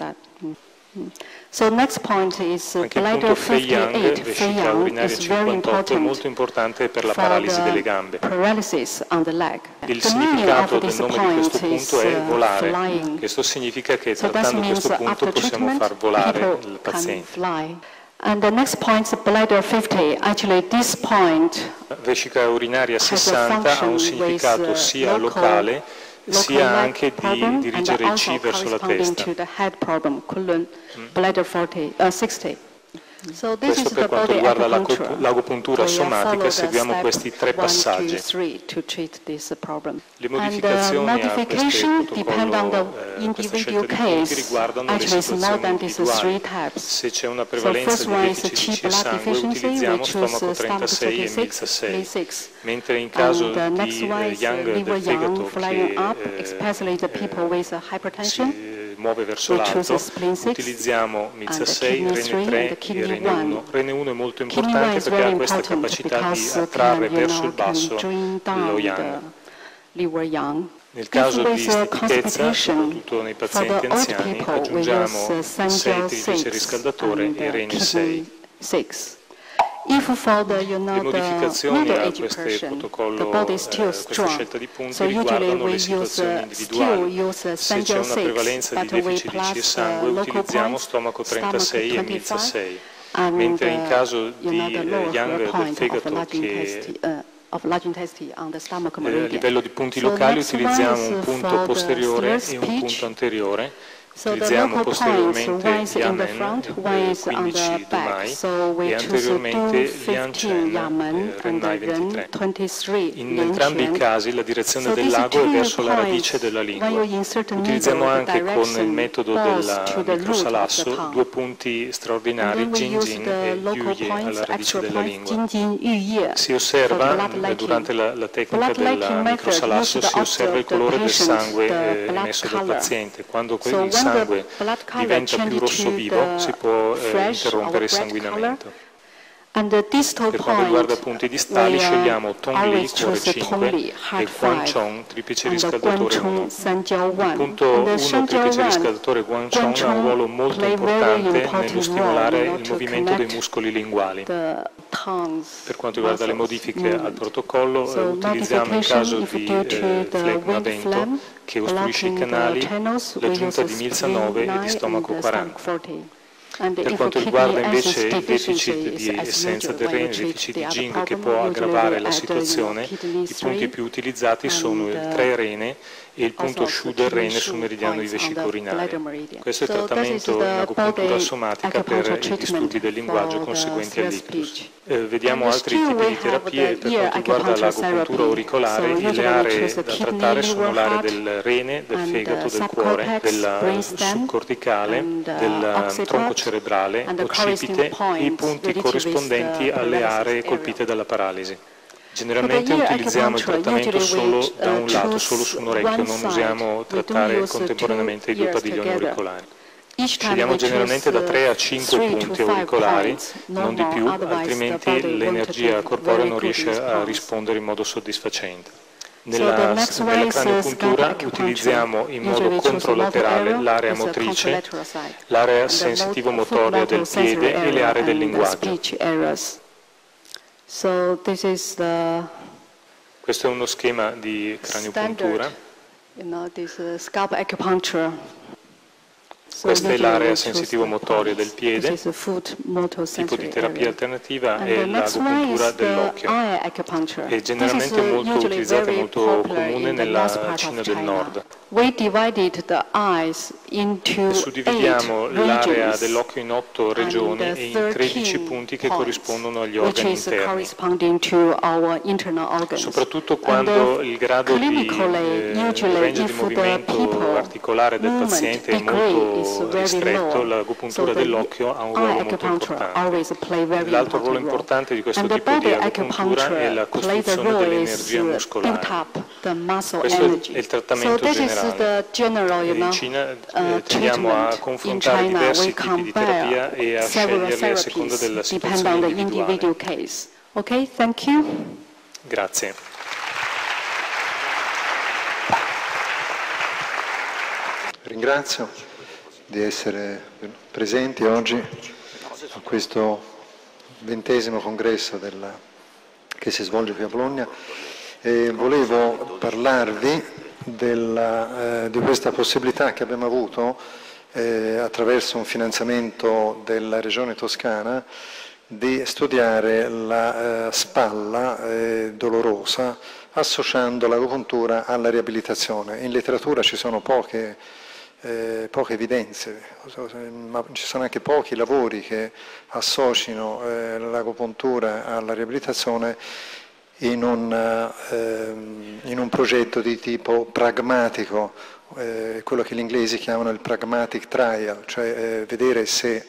Anche il punto Fei Yang, vescicola urinaria 58, è molto importante per la paralisi delle gambe. Il significato del nome di questo punto è volare. Questo significa che trattando questo punto possiamo far volare il paziente. And the next point, bladder 50, actually this point vescica urinaria 60 ha un significato sia locale sia anche di dirigere il Qi verso la testa. Questo per quanto riguarda l'agopuntura somatica, seguiamo questi tre passaggi. Le modificazioni a questo protocollo, questa scelta di punti riguardano le situazioni individuali. Se c'è una prevalenza di deficit di Qi sangue utilizziamo stomaco 36 e milza 6, mentre in caso di Yang del fegato che si muove verso l'alto, utilizziamo milza 6, Rene 3 e Rene 1. Rene 1 è molto importante perché ha questa capacità di attrarre verso il basso lo Yang. Nel caso di stitichezza, soprattutto nei pazienti anziani, aggiungiamo 6 trigliceriscaldatore e Rene 6. Le modificazioni a questo protocollo, questa scelta di punti riguardano le situazioni individuali. Se c'è una prevalenza di deficit di Qi e sangue utilizziamo stomaco 36 e milza 6, mentre in caso di Yang del fegato che a livello di punti locali utilizziamo un punto posteriore e un punto anteriore. Utilizziamo posteriormente Yamen 15 Dumai e anteriormente Lianchen Renmai 23. In entrambi i casi la direzione del lago è verso la radice della lingua. Utilizziamo anche con il metodo del microsalasso due punti straordinari, Jinjin e Yuye alla radice della lingua. Si osserva, durante la tecnica del microsalasso, si osserva il colore del sangue emesso dal paziente. Quando il sangue diventa più rosso vivo, si può interrompere il sanguinamento. Per quanto riguarda punti distali, scegliamo Tongli, cuore 5, e Guangchong, triplice riscaldatore 1. Il punto 1, triplice riscaldatore Guangchong, ha un ruolo molto importante nello stimolare il movimento dei muscoli linguali. Per quanto riguarda le modifiche al protocollo, utilizziamo in caso di flegma vento che ostruisce i canali l'aggiunta di milza 9 e di stomaco 40. Per quanto riguarda invece il deficit di essenza del rene, il deficit di Jing che può aggravare la situazione, i punti più utilizzati sono il 3 rene e il punto Shu del rene sul meridiano di vescica urinaria. Questo è il trattamento in agopuntura somatica per i disturbi del linguaggio conseguenti all'ictus. Vediamo altri tipi di terapie. Per quanto riguarda l'agopuntura auricolare, le aree da trattare sono l'area del rene, del fegato, del cuore, del subcorticale, del tronco cerebrale, occipite e i punti corrispondenti alle aree colpite dalla paralisi. Generalmente utilizziamo il trattamento solo da un lato, solo su un orecchio, non usiamo trattare contemporaneamente i due padiglioni auricolari. Scegliamo generalmente da 3 a 5 punti auricolari, non di più, altrimenti l'energia corporea non riesce a rispondere in modo soddisfacente. Nella craniopuntura utilizziamo in modo controlaterale l'area motrice, l'area sensitivo-motoria del piede e le aree del linguaggio. Questo è uno schema di craniopuntura. Questa è l'area sensitivo-motoria del piede, tipo di terapia alternativa è l'agopuntura dell'occhio. È generalmente molto utilizzata e molto comune nella Cina del Nord. Suddividiamo l'area dell'occhio in 8 regioni e in 13 punti che corrispondono agli organi interni. Soprattutto quando il grado di range di movimento articolare del paziente è molto ristretto, l'agopuntura dell'occhio ha un ruolo molto importante. L'altro ruolo importante di questo tipo di agopuntura è la costruzione dell'energia muscolare. Questo è il trattamento generale. In Cina tendiamo a confrontare diversi tipi di terapia e a sceglierli a seconda della situazione individuale. Okay, thank you. Grazie. Ringrazio di essere presenti oggi a questo 20° congresso che si svolge qui a Bologna e volevo parlarvi di questa possibilità che abbiamo avuto attraverso un finanziamento della Regione Toscana di studiare la spalla dolorosa associando l'agopuntura alla riabilitazione. In letteratura ci sono poche evidenze, ma ci sono anche pochi lavori che associno l'agopuntura alla riabilitazione in un progetto di tipo pragmatico, quello che gli inglesi chiamano il pragmatic trial, cioè vedere se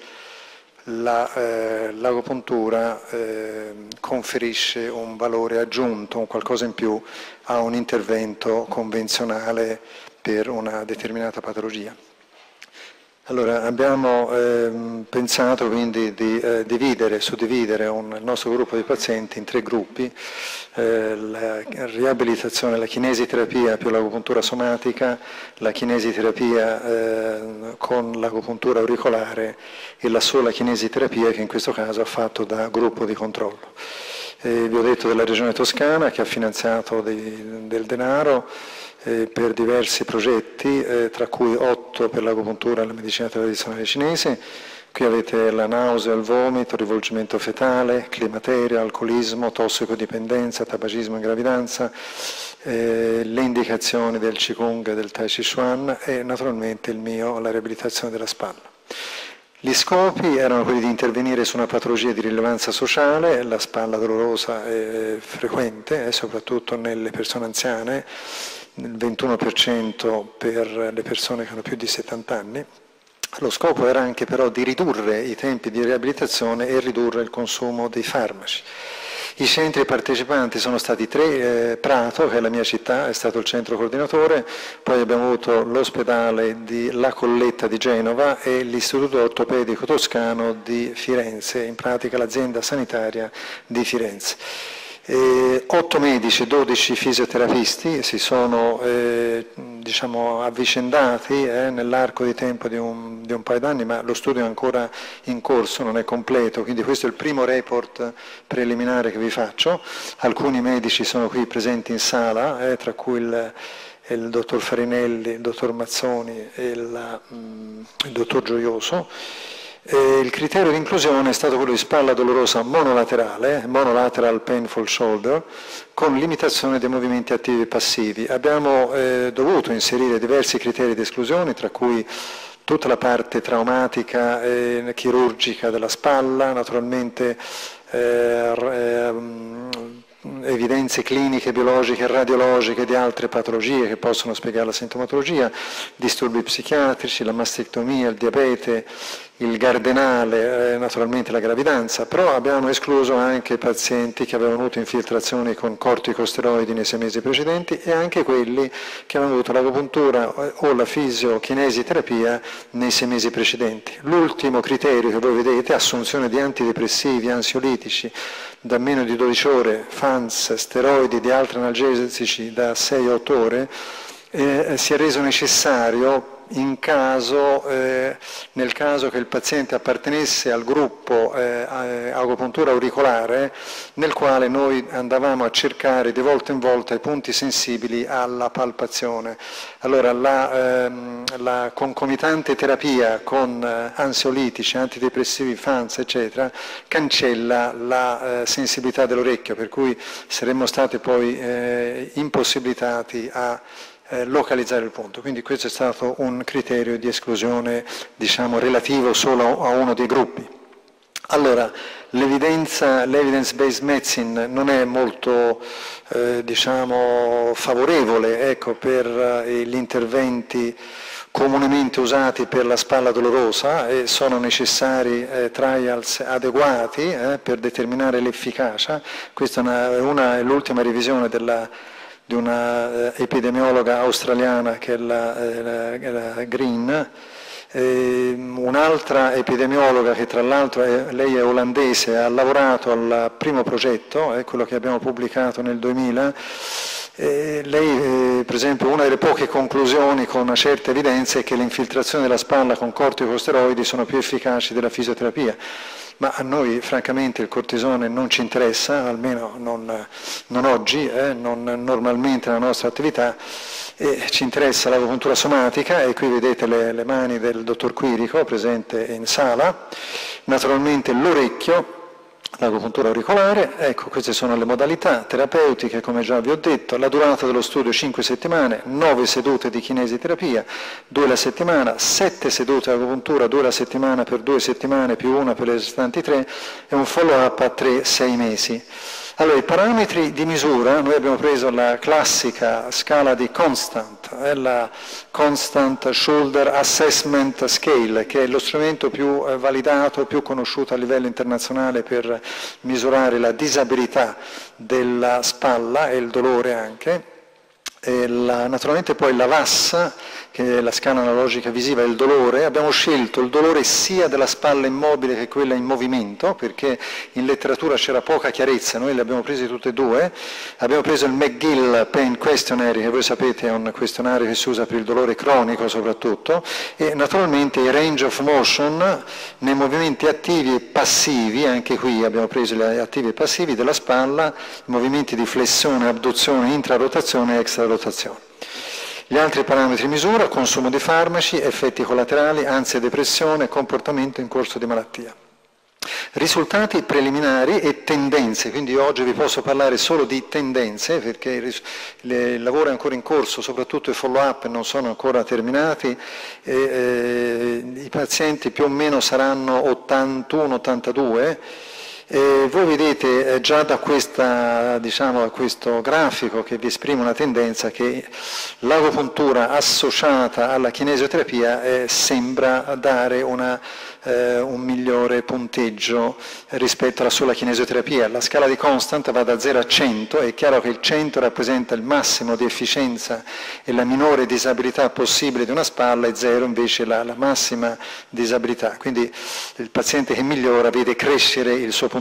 l'agopuntura conferisce un valore aggiunto, un qualcosa in più a un intervento convenzionale per una determinata patologia. Allora, abbiamo pensato quindi di suddividere il nostro gruppo di pazienti in 3 gruppi, la riabilitazione, la kinesiterapia più l'agopuntura somatica, la kinesiterapia con l'agopuntura auricolare e la sola kinesiterapia che in questo caso ha fatto da gruppo di controllo. Vi ho detto della Regione Toscana che ha finanziato del denaro per diversi progetti, tra cui 8 per l'agopuntura e la medicina tradizionale cinese. Qui avete la nausea, il vomito, rivolgimento fetale, climateria, alcolismo, tossicodipendenza, tabagismo in gravidanza, le indicazioni del Qigong e del Tai Chi Chuan e naturalmente la riabilitazione della spalla. Gli scopi erano quelli di intervenire su una patologia di rilevanza sociale, la spalla dolorosa è frequente, soprattutto nelle persone anziane, il 21% per le persone che hanno più di 70 anni. Lo scopo era anche però di ridurre i tempi di riabilitazione e ridurre il consumo dei farmaci. I centri partecipanti sono stati 3, Prato, che è la mia città, è stato il centro coordinatore, poi abbiamo avuto l'ospedale di La Colletta di Genova e l'Istituto Ortopedico Toscano di Firenze, in pratica l'azienda sanitaria di Firenze. 8 medici, 12 fisioterapisti si sono avvicendati nell'arco di tempo di un paio d'anni, ma lo studio è ancora in corso, non è completo, quindi questo è il primo report preliminare che vi faccio. Alcuni medici sono qui presenti in sala, tra cui il dottor Farinelli, il dottor Mazzoni e il dottor Gioioso. Il criterio di inclusione è stato quello di spalla dolorosa monolaterale, monolateral painful shoulder, con limitazione dei movimenti attivi e passivi. Abbiamo dovuto inserire diversi criteri di esclusione, tra cui tutta la parte traumatica e chirurgica della spalla, naturalmente evidenze cliniche, biologiche e radiologiche di altre patologie che possono spiegare la sintomatologia, disturbi psichiatrici, la mastectomia, il diabete, il gardenale, naturalmente la gravidanza, però abbiamo escluso anche pazienti che avevano avuto infiltrazioni con corticosteroidi nei 6 mesi precedenti e anche quelli che avevano avuto l'agopuntura o la fisiokinesiterapia nei 6 mesi precedenti. L'ultimo criterio che voi vedete, assunzione di antidepressivi, ansiolitici da meno di 12 ore, FANS, steroidi di altri analgesici da 6-8 ore, si è reso necessario nel caso che il paziente appartenesse al gruppo agopuntura auricolare, nel quale noi andavamo a cercare di volta in volta i punti sensibili alla palpazione. Allora la concomitante terapia con ansiolitici, antidepressivi, FANS, eccetera, cancella la sensibilità dell'orecchio, per cui saremmo stati poi impossibilitati a localizzare il punto. Quindi questo è stato un criterio di esclusione, diciamo, relativo solo a uno dei gruppi. Allora, l'evidence-based medicine non è molto diciamo, favorevole, ecco, per gli interventi comunemente usati per la spalla dolorosa, e sono necessari trials adeguati per determinare l'efficacia. Questa è l'ultima revisione di una epidemiologa australiana che è la Green. Un'altra epidemiologa che tra l'altro lei è olandese, ha lavorato al primo progetto, è quello che abbiamo pubblicato nel 2000. Lei per esempio, una delle poche conclusioni con una certa evidenza è che le infiltrazioni della spalla con corticosteroidi sono più efficaci della fisioterapia. Ma a noi francamente il cortisone non ci interessa, almeno non oggi, non normalmente nella nostra attività. Ci interessa l'agopuntura somatica, e qui vedete le mani del dottor Quirico presente in sala, naturalmente l'orecchio, l'agopuntura auricolare. Ecco, queste sono le modalità terapeutiche, come già vi ho detto. La durata dello studio 5 settimane, 9 sedute di kinesiterapia, 2 la settimana, 7 sedute di agopuntura, 2 la settimana per 2 settimane più una per le restanti 3, e un follow-up a 3-6 mesi. Allora, i parametri di misura, noi abbiamo preso la classica scala di Constant, la Constant Shoulder Assessment Scale, che è lo strumento più validato, più conosciuto a livello internazionale per misurare la disabilità della spalla e il dolore anche. Naturalmente poi la VAS, che è la scala analogica visiva, è il dolore. Abbiamo scelto il dolore sia della spalla immobile che quella in movimento, perché in letteratura c'era poca chiarezza, noi le abbiamo prese tutte e due. Abbiamo preso il McGill Pain Questionnaire, che voi sapete è un questionario che si usa per il dolore cronico soprattutto, e naturalmente il range of motion nei movimenti attivi e passivi. Anche qui abbiamo preso gli attivi e passivi della spalla, movimenti di flessione, abduzione, intrarotazione e extrarotazione. Gli altri parametri di misura: consumo di farmaci, effetti collaterali, ansia, depressione, comportamento in corso di malattia. Risultati preliminari e tendenze, quindi oggi vi posso parlare solo di tendenze, perché il lavoro è ancora in corso, soprattutto i follow-up non sono ancora terminati. I pazienti più o meno saranno 81-82. Voi vedete già da questo grafico che vi esprime una tendenza, che l'agopuntura associata alla kinesioterapia sembra dare un migliore punteggio rispetto alla sola kinesioterapia. La scala di Constant va da 0 a 100, è chiaro che il 100 rappresenta il massimo di efficienza e la minore disabilità possibile di una spalla, e 0 invece la massima disabilità. Quindi il paziente che migliora vede crescere il suo punteggio.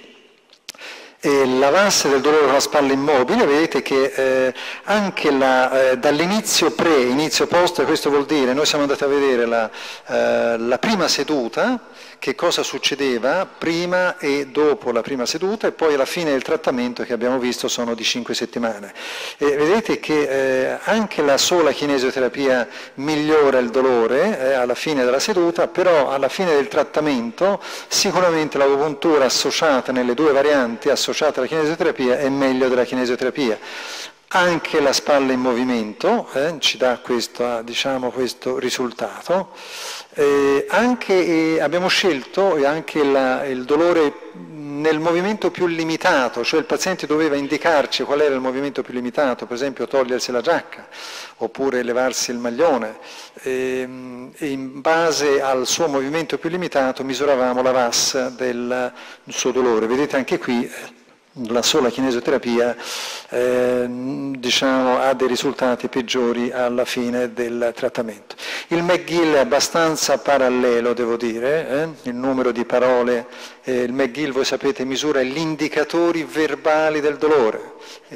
E la VAS del dolore con la spalla immobile, vedete che anche dall'inizio inizio post, questo vuol dire, noi siamo andati a vedere la prima seduta, che cosa succedeva prima e dopo la prima seduta, e poi alla fine del trattamento, che abbiamo visto sono di 5 settimane. E vedete che anche la sola kinesioterapia migliora il dolore alla fine della seduta, però alla fine del trattamento sicuramente l'agopuntura associata nelle due varianti, associata alla kinesioterapia, è meglio della kinesioterapia. Anche la spalla in movimento ci dà questo risultato. Abbiamo scelto anche il dolore nel movimento più limitato, cioè il paziente doveva indicarci qual era il movimento più limitato, per esempio togliersi la giacca oppure levarsi il maglione, e in base al suo movimento più limitato misuravamo la VAS del suo dolore. Vedete anche qui la sola kinesioterapia diciamo, ha dei risultati peggiori alla fine del trattamento. Il McGill è abbastanza parallelo, devo dire, il numero di parole. Il McGill, voi sapete, misura gli indicatori verbali del dolore.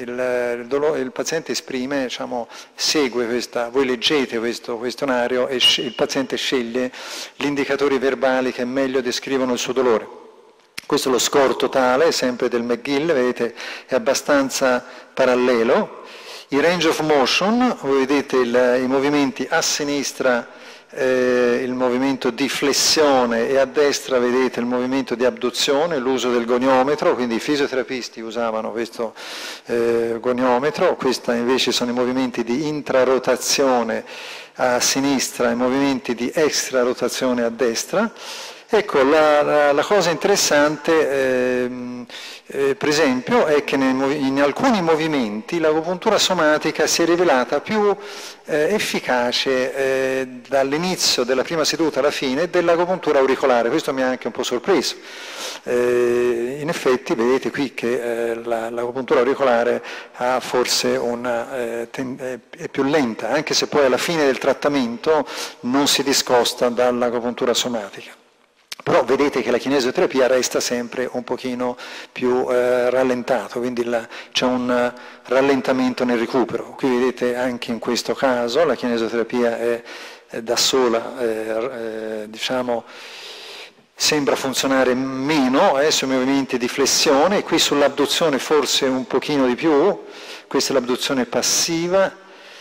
Il paziente esprime, diciamo, segue questa, voi leggete questo questionario e il paziente sceglie gli indicatori verbali che meglio descrivono il suo dolore. Questo è lo score totale, sempre del McGill, vedete, è abbastanza parallelo. Il range of motion, voi vedete i movimenti a sinistra, il movimento di flessione, e a destra vedete il movimento di abduzione, l'uso del goniometro, quindi i fisioterapisti usavano questo goniometro, questi invece sono i movimenti di intrarotazione a sinistra e i movimenti di extrarotazione a destra. Ecco, la cosa interessante, per esempio, è che in alcuni movimenti l'agopuntura somatica si è rivelata più efficace dall'inizio della prima seduta alla fine dell'agopuntura auricolare. Questo mi ha anche un po' sorpreso. In effetti vedete qui che l'agopuntura auricolare ha forse è più lenta, anche se poi alla fine del trattamento non si discosta dall'agopuntura somatica. Però vedete che la kinesioterapia resta sempre un pochino più rallentato, quindi c'è un rallentamento nel recupero. Qui vedete anche in questo caso la kinesioterapia è da sola, diciamo, sembra funzionare meno sui movimenti di flessione, qui sull'abduzione forse un pochino di più, questa è l'abduzione passiva.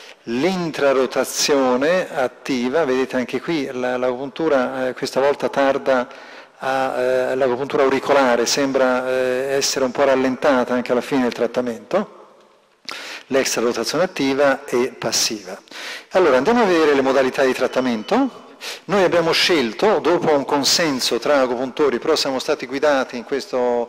L'intrarotazione attiva, vedete anche qui l'agopuntura questa volta tarda, l'agopuntura auricolare sembra essere un po' rallentata anche alla fine del trattamento, l'extrarotazione attiva e passiva. Allora andiamo a vedere le modalità di trattamento. Noi abbiamo scelto, dopo un consenso tra agopuntori, però siamo stati guidati in questo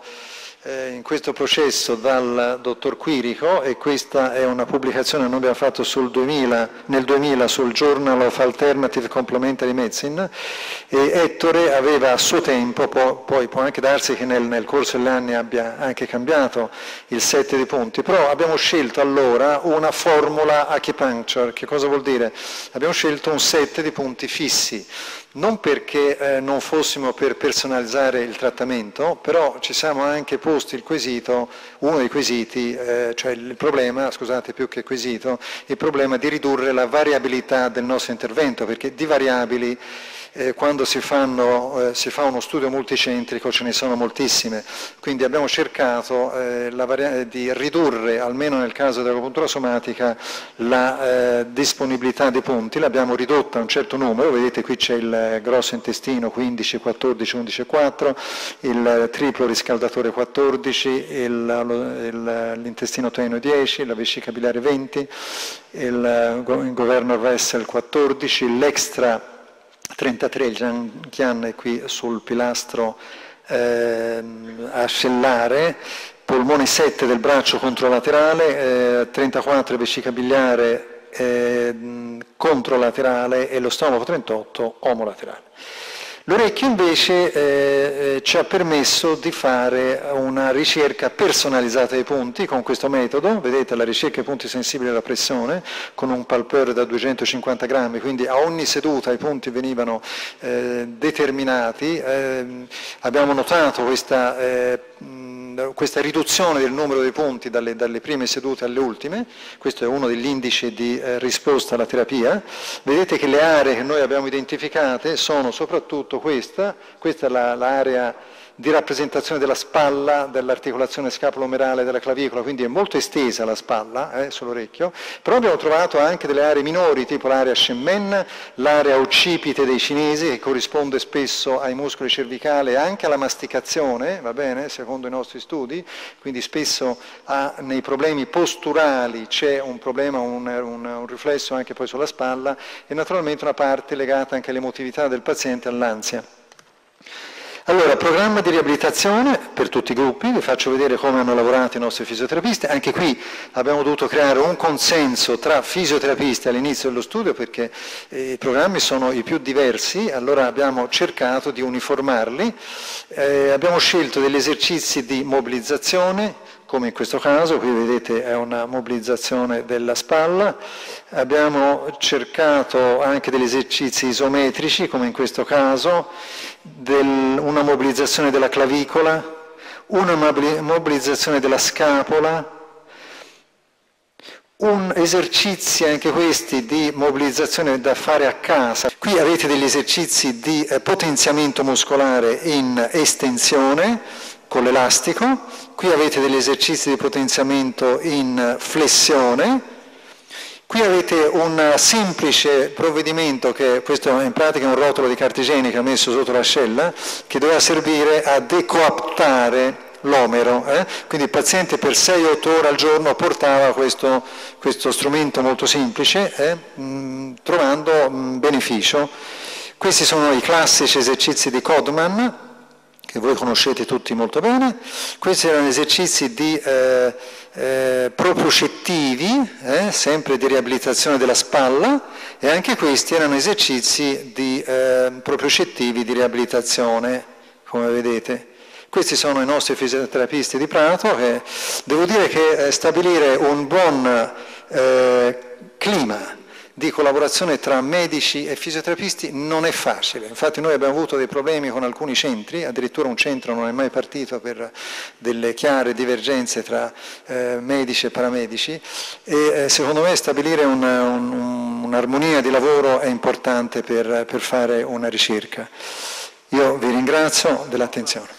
processo dal dottor Quirico, e questa è una pubblicazione che noi abbiamo fatto nel 2000 sul Journal of Alternative Complementary Medicine, e Ettore aveva a suo tempo, poi può anche darsi che nel corso degli anni abbia anche cambiato il set di punti, però abbiamo scelto allora una formula acupuncture. Che cosa vuol dire? Abbiamo scelto un set di punti fissi, non perché non fossimo per personalizzare il trattamento, però ci siamo anche posti il quesito, uno dei quesiti, cioè il problema, scusate, più che quesito, il problema di ridurre la variabilità del nostro intervento, perché di variabili quando si fa uno studio multicentrico ce ne sono moltissime, quindi abbiamo cercato di ridurre, almeno nel caso dell'agopuntura somatica, la disponibilità dei punti. L'abbiamo ridotta a un certo numero, vedete qui c'è il grosso intestino 15, 14, 11 e 4, il triplo riscaldatore 14, l'intestino tenue 10, la vescica biliare 20, il governor vessel 14, l'extra 33, il Jian è qui sul pilastro ascellare, polmone 7 del braccio controlaterale, 34 vescica biliare controlaterale e lo stomaco 38 omolaterale. L'orecchio invece ci ha permesso di fare una ricerca personalizzata dei punti con questo metodo. Vedete la ricerca dei punti sensibili alla pressione con un palpeur da 250 grammi, quindi a ogni seduta i punti venivano determinati. Abbiamo notato questa riduzione del numero dei punti dalle prime sedute alle ultime. Questo è uno degli indici di risposta alla terapia. Vedete che le aree che noi abbiamo identificate sono soprattutto questa è l'area di rappresentazione della spalla, dell'articolazione scapulo-omerale della clavicola, quindi è molto estesa la spalla sull'orecchio, però abbiamo trovato anche delle aree minori, tipo l'area Shenmen, l'area occipite dei cinesi, che corrisponde spesso ai muscoli cervicali e anche alla masticazione, va bene, secondo i nostri studi, quindi spesso nei problemi posturali c'è un problema, un riflesso anche poi sulla spalla, e naturalmente una parte legata anche all'emotività del paziente e all'ansia. Allora, programma di riabilitazione per tutti i gruppi, vi faccio vedere come hanno lavorato i nostri fisioterapisti. Anche qui abbiamo dovuto creare un consenso tra fisioterapisti all'inizio dello studio, perché i programmi sono i più diversi, allora abbiamo cercato di uniformarli. Abbiamo scelto degli esercizi di mobilizzazione, come in questo caso, qui vedete è una mobilizzazione della spalla. Abbiamo cercato anche degli esercizi isometrici, come in questo caso, una mobilizzazione della clavicola, una mobilizzazione della scapola, esercizi anche questi di mobilizzazione da fare a casa. Qui avete degli esercizi di potenziamento muscolare in estensione con l'elastico, qui avete degli esercizi di potenziamento in flessione, qui avete un semplice provvedimento, che questo è in pratica un rotolo di carta igienica messo sotto l'ascella, che doveva servire a decoaptare l'omero, quindi il paziente per 6-8 ore al giorno portava questo strumento molto semplice, trovando beneficio. Questi sono i classici esercizi di Codman, che voi conoscete tutti molto bene. Questi erano esercizi di propriocettivi, sempre di riabilitazione della spalla, e anche questi erano esercizi di propriocettivi di riabilitazione, come vedete. Questi sono i nostri fisioterapisti di Prato, che devo dire che stabilire un buon clima di collaborazione tra medici e fisioterapisti non è facile. Infatti noi abbiamo avuto dei problemi con alcuni centri, addirittura un centro non è mai partito per delle chiare divergenze tra medici e paramedici, e secondo me stabilire un'armonia di lavoro è importante per fare una ricerca. Io vi ringrazio dell'attenzione.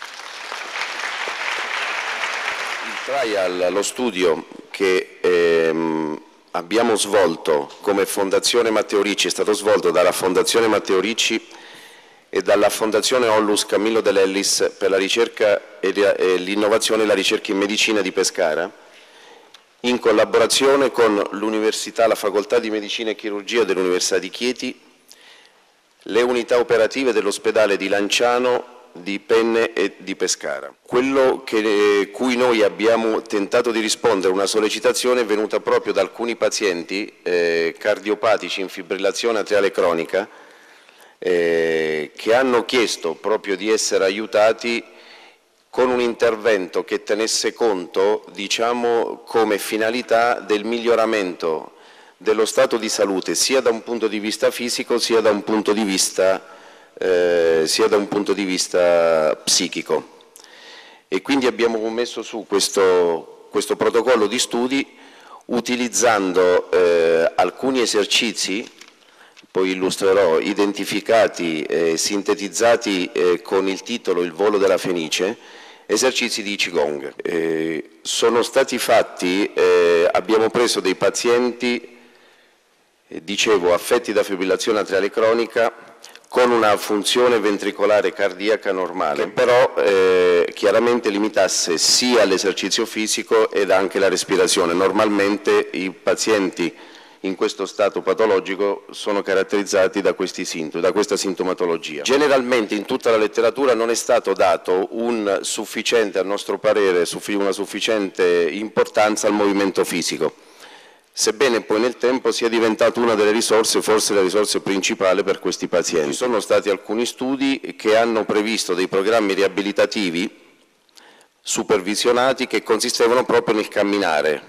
Lo studio che abbiamo svolto come Fondazione Matteo Ricci è stato svolto dalla Fondazione Matteo Ricci e dalla Fondazione Onlus Camillo De Lellis per la ricerca e l'innovazione e la ricerca in medicina di Pescara, in collaborazione con l'Università, la Facoltà di Medicina e Chirurgia dell'Università di Chieti, le unità operative dell'ospedale di Lanciano, di Penne e di Pescara. Quello cui noi abbiamo tentato di rispondere, una sollecitazione, è venuta proprio da alcuni pazienti cardiopatici in fibrillazione atriale cronica che hanno chiesto proprio di essere aiutati con un intervento che tenesse conto, diciamo, come finalità del miglioramento dello stato di salute, sia da un punto di vista fisico sia da un punto di vista psichico. E quindi abbiamo messo su questo protocollo di studi utilizzando alcuni esercizi, poi illustrerò, identificati e sintetizzati con il titolo Il volo della fenice, esercizi di Qigong. Sono stati fatti, abbiamo preso dei pazienti, dicevo, affetti da fibrillazione atriale cronica, con una funzione ventricolare cardiaca normale, che però chiaramente limitasse sia l'esercizio fisico ed anche la respirazione. Normalmente i pazienti in questo stato patologico sono caratterizzati da questi sintomi, da questa sintomatologia. Generalmente in tutta la letteratura non è stato dato un sufficiente, a nostro parere, una sufficiente importanza al movimento fisico, sebbene poi nel tempo sia diventato una delle risorse, forse la risorsa principale per questi pazienti. Ci sono stati alcuni studi che hanno previsto dei programmi riabilitativi supervisionati che consistevano proprio nel camminare.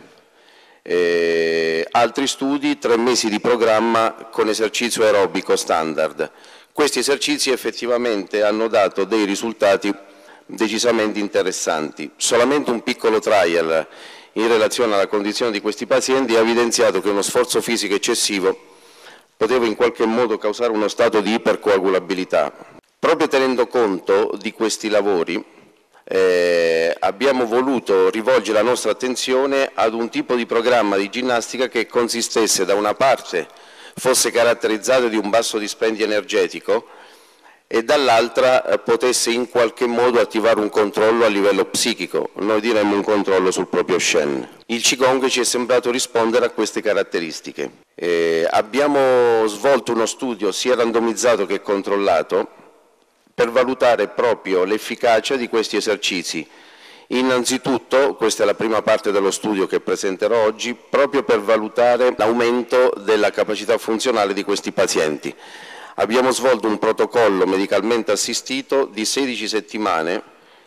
Altri studi, 3 mesi di programma con esercizio aerobico standard. Questi esercizi effettivamente hanno dato dei risultati decisamente interessanti. Solamente un piccolo trial in relazione alla condizione di questi pazienti ha evidenziato che uno sforzo fisico eccessivo poteva in qualche modo causare uno stato di ipercoagulabilità. Proprio tenendo conto di questi lavori abbiamo voluto rivolgere la nostra attenzione ad un tipo di programma di ginnastica che consistesse, da una parte fosse caratterizzato di un basso dispendio energetico e dall'altra potesse in qualche modo attivare un controllo a livello psichico, noi diremmo un controllo sul proprio Shen. Il Qigong ci è sembrato rispondere a queste caratteristiche. Abbiamo svolto uno studio sia randomizzato che controllato per valutare proprio l'efficacia di questi esercizi. Innanzitutto, questa è la prima parte dello studio che presenterò oggi, proprio per valutare l'aumento della capacità funzionale di questi pazienti. Abbiamo svolto un protocollo medicalmente assistito di 16 settimane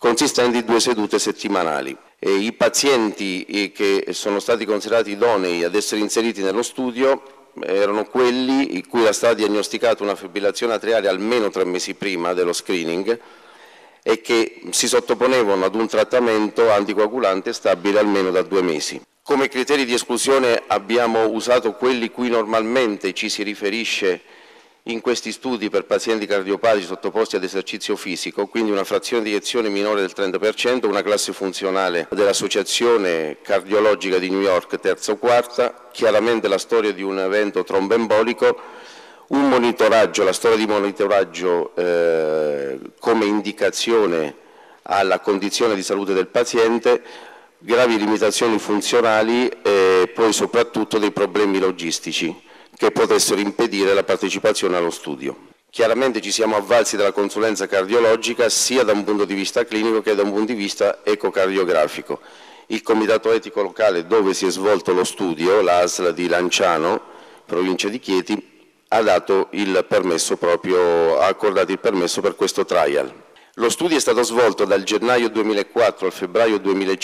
consistente in 2 sedute settimanali. I pazienti che sono stati considerati idonei ad essere inseriti nello studio erano quelli in cui era stata diagnosticata una fibrillazione atriale almeno 3 mesi prima dello screening e che si sottoponevano ad un trattamento anticoagulante stabile almeno da 2 mesi. Come criteri di esclusione abbiamo usato quelli cui normalmente ci si riferisce in questi studi per pazienti cardiopatici sottoposti ad esercizio fisico, quindi una frazione di eiezione minore del 30%, una classe funzionale dell'Associazione Cardiologica di New York terza o quarta, chiaramente la storia di un evento tromboembolico, un monitoraggio, la storia di monitoraggio come indicazione alla condizione di salute del paziente, gravi limitazioni funzionali e poi soprattutto dei problemi logistici che potessero impedire la partecipazione allo studio. Chiaramente ci siamo avvalsi della consulenza cardiologica sia da un punto di vista clinico che da un punto di vista ecocardiografico. Il comitato etico locale dove si è svolto lo studio, la ASL di Lanciano, provincia di Chieti, ha dato il permesso ha accordato il permesso per questo trial. Lo studio è stato svolto dal gennaio 2004 al febbraio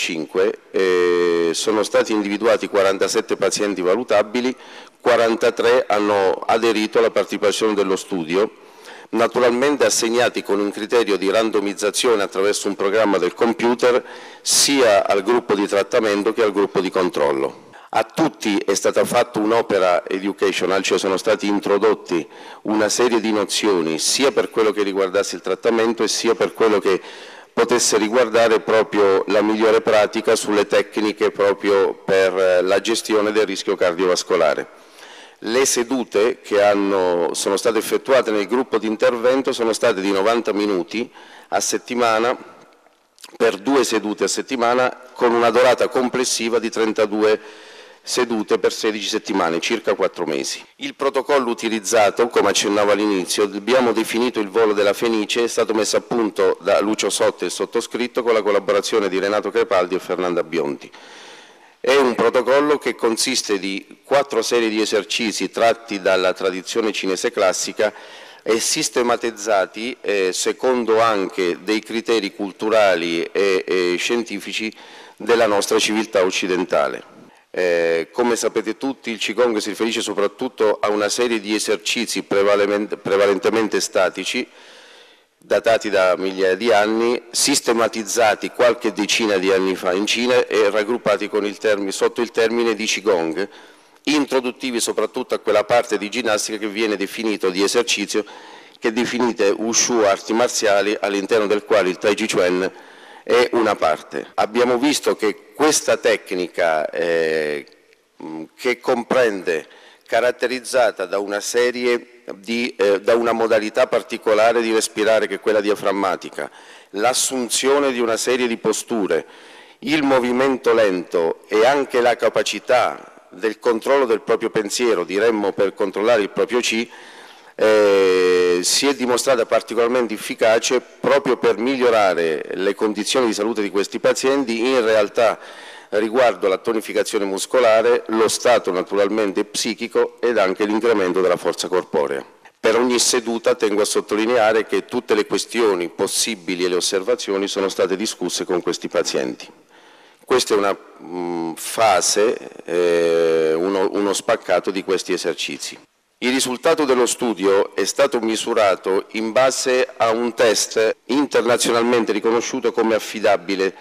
2005, sono stati individuati 47 pazienti valutabili, 43 hanno aderito alla partecipazione dello studio, naturalmente assegnati con un criterio di randomizzazione attraverso un programma del computer sia al gruppo di trattamento che al gruppo di controllo. A tutti è stata fatta un'opera educational, cioè sono stati introdotti una serie di nozioni sia per quello che riguardasse il trattamento e sia per quello che potesse riguardare proprio la migliore pratica sulle tecniche proprio per la gestione del rischio cardiovascolare. Le sedute che sono state effettuate nel gruppo di intervento sono state di 90 minuti a settimana per 2 sedute a settimana con una durata complessiva di 32 sedute per 16 settimane, circa 4 mesi. Il protocollo utilizzato, come accennavo all'inizio, abbiamo definito il volo della Fenice, è stato messo a punto da Lucio Sotti e il sottoscritto con la collaborazione di Renato Crepaldi e Fernanda Bionti. È un protocollo che consiste di 4 serie di esercizi tratti dalla tradizione cinese classica e sistematizzati secondo anche dei criteri culturali e scientifici della nostra civiltà occidentale. Come sapete tutti, il Qigong si riferisce soprattutto a una serie di esercizi prevalentemente statici, datati da migliaia di anni, sistematizzati qualche decina di anni fa in Cina e raggruppati sotto il termine di Qigong, introduttivi soprattutto a quella parte di ginnastica che viene definito di esercizio, che definite Wushu, arti marziali, all'interno del quale il Tai Chi Chuan è una parte. Abbiamo visto che questa tecnica che comprende, caratterizzata da una serie da una modalità particolare di respirare che è quella diaframmatica, l'assunzione di una serie di posture, il movimento lento e anche la capacità del controllo del proprio pensiero, diremmo per controllare il proprio Qi, si è dimostrata particolarmente efficace proprio per migliorare le condizioni di salute di questi pazienti, in realtà riguardo la tonificazione muscolare, lo stato naturalmente psichico ed anche l'incremento della forza corporea. Per ogni seduta tengo a sottolineare che tutte le questioni possibili e le osservazioni sono state discusse con questi pazienti. Questa è una fase, uno spaccato di questi esercizi. Il risultato dello studio è stato misurato in base a un test internazionalmente riconosciuto come affidabile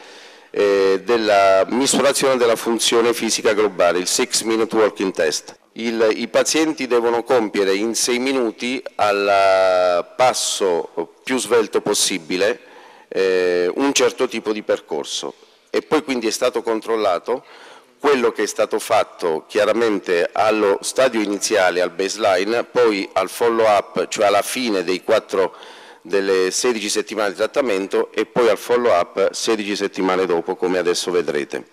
della misurazione della funzione fisica globale, il 6-Minute Walking Test. I pazienti devono compiere in 6 minuti al passo più svelto possibile un certo tipo di percorso e poi quindi è stato controllato quello che è stato fatto chiaramente allo stadio iniziale, al baseline, poi al follow-up, cioè alla fine delle 16 settimane di trattamento e poi al follow-up 16 settimane dopo, come adesso vedrete.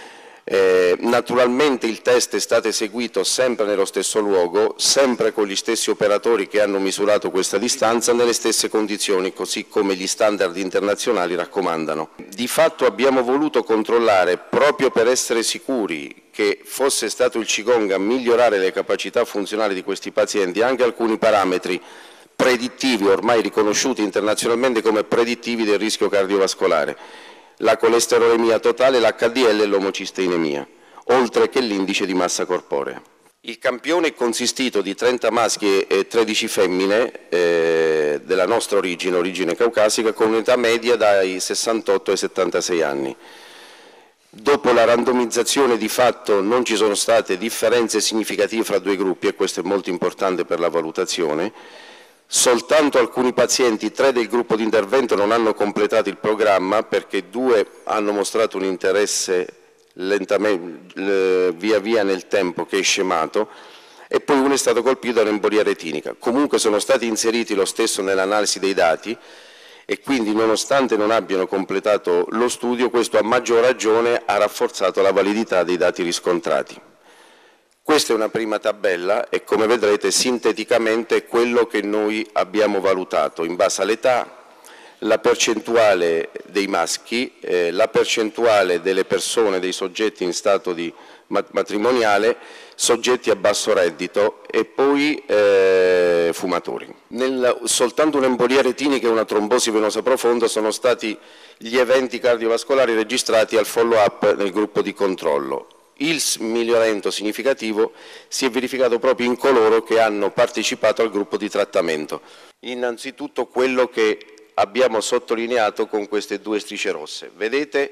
Naturalmente il test è stato eseguito sempre nello stesso luogo, sempre con gli stessi operatori che hanno misurato questa distanza, nelle stesse condizioni, così come gli standard internazionali raccomandano. Di fatto abbiamo voluto controllare, proprio per essere sicuri che fosse stato il Qigong a migliorare le capacità funzionali di questi pazienti, anche alcuni parametri predittivi, ormai riconosciuti internazionalmente come predittivi del rischio cardiovascolare: la colesterolemia totale, l'HDL e l'omocisteinemia, oltre che l'indice di massa corporea. Il campione è consistito di 30 maschi e 13 femmine della nostra origine caucasica, con un'età media dai 68 ai 76 anni. Dopo la randomizzazione di fatto non ci sono state differenze significative fra due gruppi, e questo è molto importante per la valutazione. Soltanto alcuni pazienti, 3 del gruppo di intervento, non hanno completato il programma perché 2 hanno mostrato un interesse lentamente, via via nel tempo, che è scemato, e poi 1 è stato colpito da un'embolia retinica. Comunque sono stati inseriti lo stesso nell'analisi dei dati, e quindi, nonostante non abbiano completato lo studio, questo a maggior ragione ha rafforzato la validità dei dati riscontrati. Questa è una prima tabella e, come vedrete, sinteticamente è quello che noi abbiamo valutato in base all'età, la percentuale dei maschi, la percentuale delle persone, dei soggetti in stato di matrimoniale, soggetti a basso reddito e poi fumatori. Soltanto un'embolia retinica e una trombosi venosa profonda sono stati gli eventi cardiovascolari registrati al follow-up nel gruppo di controllo. Il miglioramento significativo si è verificato proprio in coloro che hanno partecipato al gruppo di trattamento. Innanzitutto quello che abbiamo sottolineato con queste 2 strisce rosse. Vedete,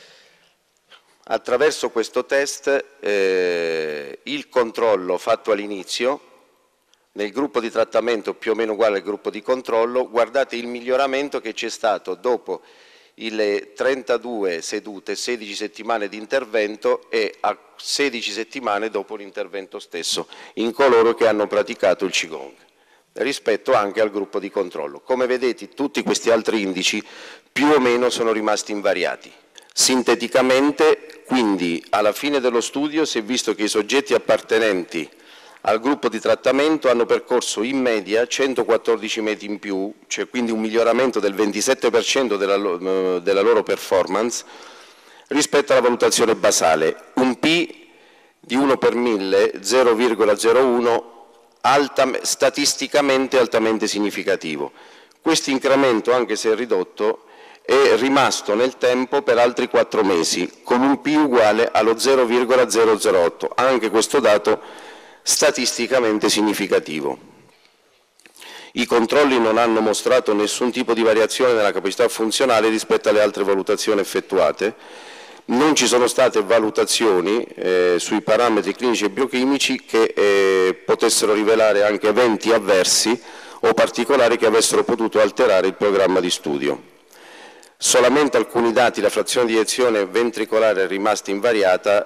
attraverso questo test, il controllo fatto all'inizio, nel gruppo di trattamento più o meno uguale al gruppo di controllo, guardate il miglioramento che c'è stato dopo le 32 sedute, 16 settimane di intervento e a 16 settimane dopo l'intervento stesso, in coloro che hanno praticato il Qigong, rispetto anche al gruppo di controllo. Come vedete, tutti questi altri indici più o meno sono rimasti invariati. Sinteticamente, quindi, alla fine dello studio si è visto che i soggetti appartenenti al gruppo di trattamento hanno percorso in media 114 metri in più, cioè quindi un miglioramento del 27% della loro performance rispetto alla valutazione basale, un P di 1 per 1000, 0,01, statisticamente altamente significativo. Questo incremento, anche se ridotto, è rimasto nel tempo per altri 4 mesi, con un P uguale allo 0,008, anche questo dato statisticamente significativo. I controlli non hanno mostrato nessun tipo di variazione nella capacità funzionale rispetto alle altre valutazioni effettuate. Non ci sono state valutazioni sui parametri clinici e biochimici che potessero rivelare anche eventi avversi o particolari che avessero potuto alterare il programma di studio. Solamente alcuni dati, la frazione di eiezione ventricolare è rimasta invariata,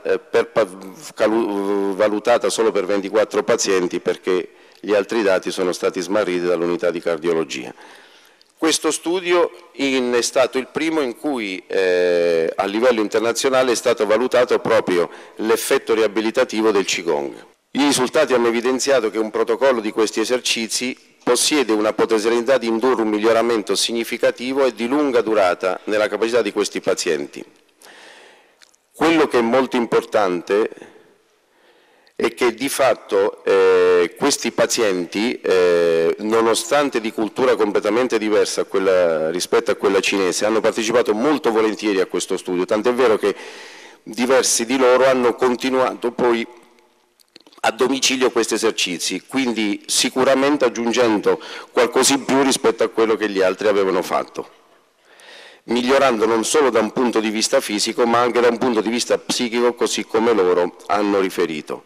valutata solo per 24 pazienti, perché gli altri dati sono stati smarriti dall'unità di cardiologia. Questo studio è stato il primo in cui a livello internazionale è stato valutato proprio l'effetto riabilitativo del Qigong. I risultati hanno evidenziato che un protocollo di questi esercizi possiede una potenzialità di indurre un miglioramento significativo e di lunga durata nella capacità di questi pazienti. Quello che è molto importante è che di fatto questi pazienti, nonostante di cultura completamente diversa rispetto a quella cinese, hanno partecipato molto volentieri a questo studio, tant'è vero che diversi di loro hanno continuato poi a domicilio questi esercizi, quindi sicuramente aggiungendo qualcosa in più rispetto a quello che gli altri avevano fatto, migliorando non solo da un punto di vista fisico ma anche da un punto di vista psichico, così come loro hanno riferito.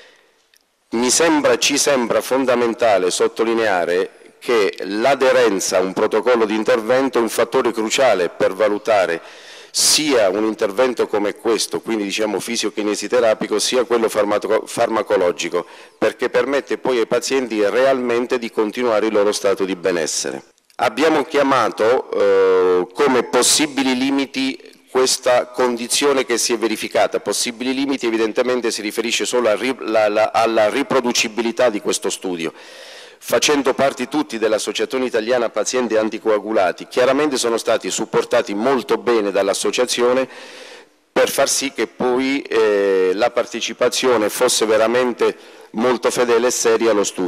Ci sembra fondamentale sottolineare che l'aderenza a un protocollo di intervento è un fattore cruciale per valutare sia un intervento come questo, quindi diciamo fisico-kinesiterapico, sia quello farmacologico, perché permette poi ai pazienti realmente di continuare il loro stato di benessere. Abbiamo chiamato come possibili limiti questa condizione che si è verificata. Possibili limiti evidentemente si riferisce solo alla riproducibilità di questo studio. Facendo parte tutti dell'Associazione Italiana Pazienti Anticoagulati, chiaramente sono stati supportati molto bene dall'associazione per far sì che poi la partecipazione fosse veramente molto fedele e seria allo studio.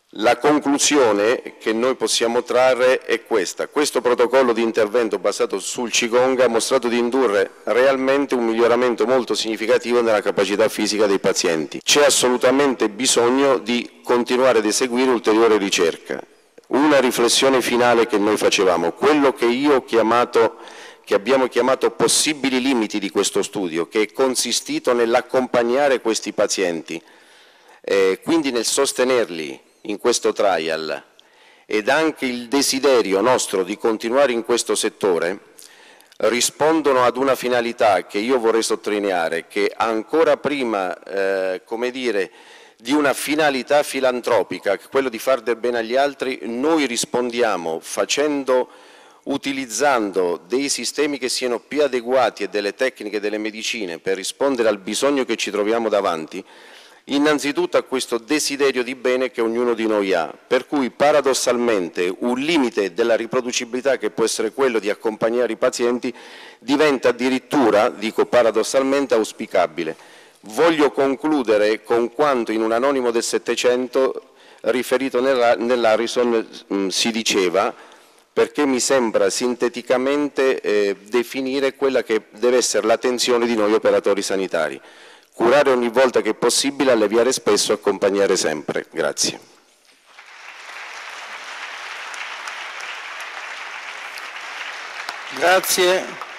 La conclusione che noi possiamo trarre è questa. Questo protocollo di intervento basato sul Qigong ha mostrato di indurre realmente un miglioramento molto significativo nella capacità fisica dei pazienti. C'è assolutamente bisogno di continuare ad eseguire ulteriore ricerca. Una riflessione finale che noi facevamo, quello che abbiamo chiamato possibili limiti di questo studio, che è consistito nell'accompagnare questi pazienti, quindi nel sostenerli in questo trial, ed anche il desiderio nostro di continuare in questo settore, rispondono ad una finalità che io vorrei sottolineare, che ancora prima, come dire, di una finalità filantropica, quello di far del bene agli altri, noi rispondiamo utilizzando dei sistemi che siano più adeguati e delle tecniche e delle medicine per rispondere al bisogno che ci troviamo davanti, innanzitutto a questo desiderio di bene che ognuno di noi ha, per cui paradossalmente un limite della riproducibilità, che può essere quello di accompagnare i pazienti, diventa addirittura, dico paradossalmente, auspicabile. Voglio concludere con quanto in un anonimo del Settecento riferito nell'Harrison si diceva, perché mi sembra sinteticamente definire quella che deve essere l'attenzione di noi operatori sanitari. Curare ogni volta che è possibile, alleviare spesso, accompagnare sempre. Grazie. Grazie.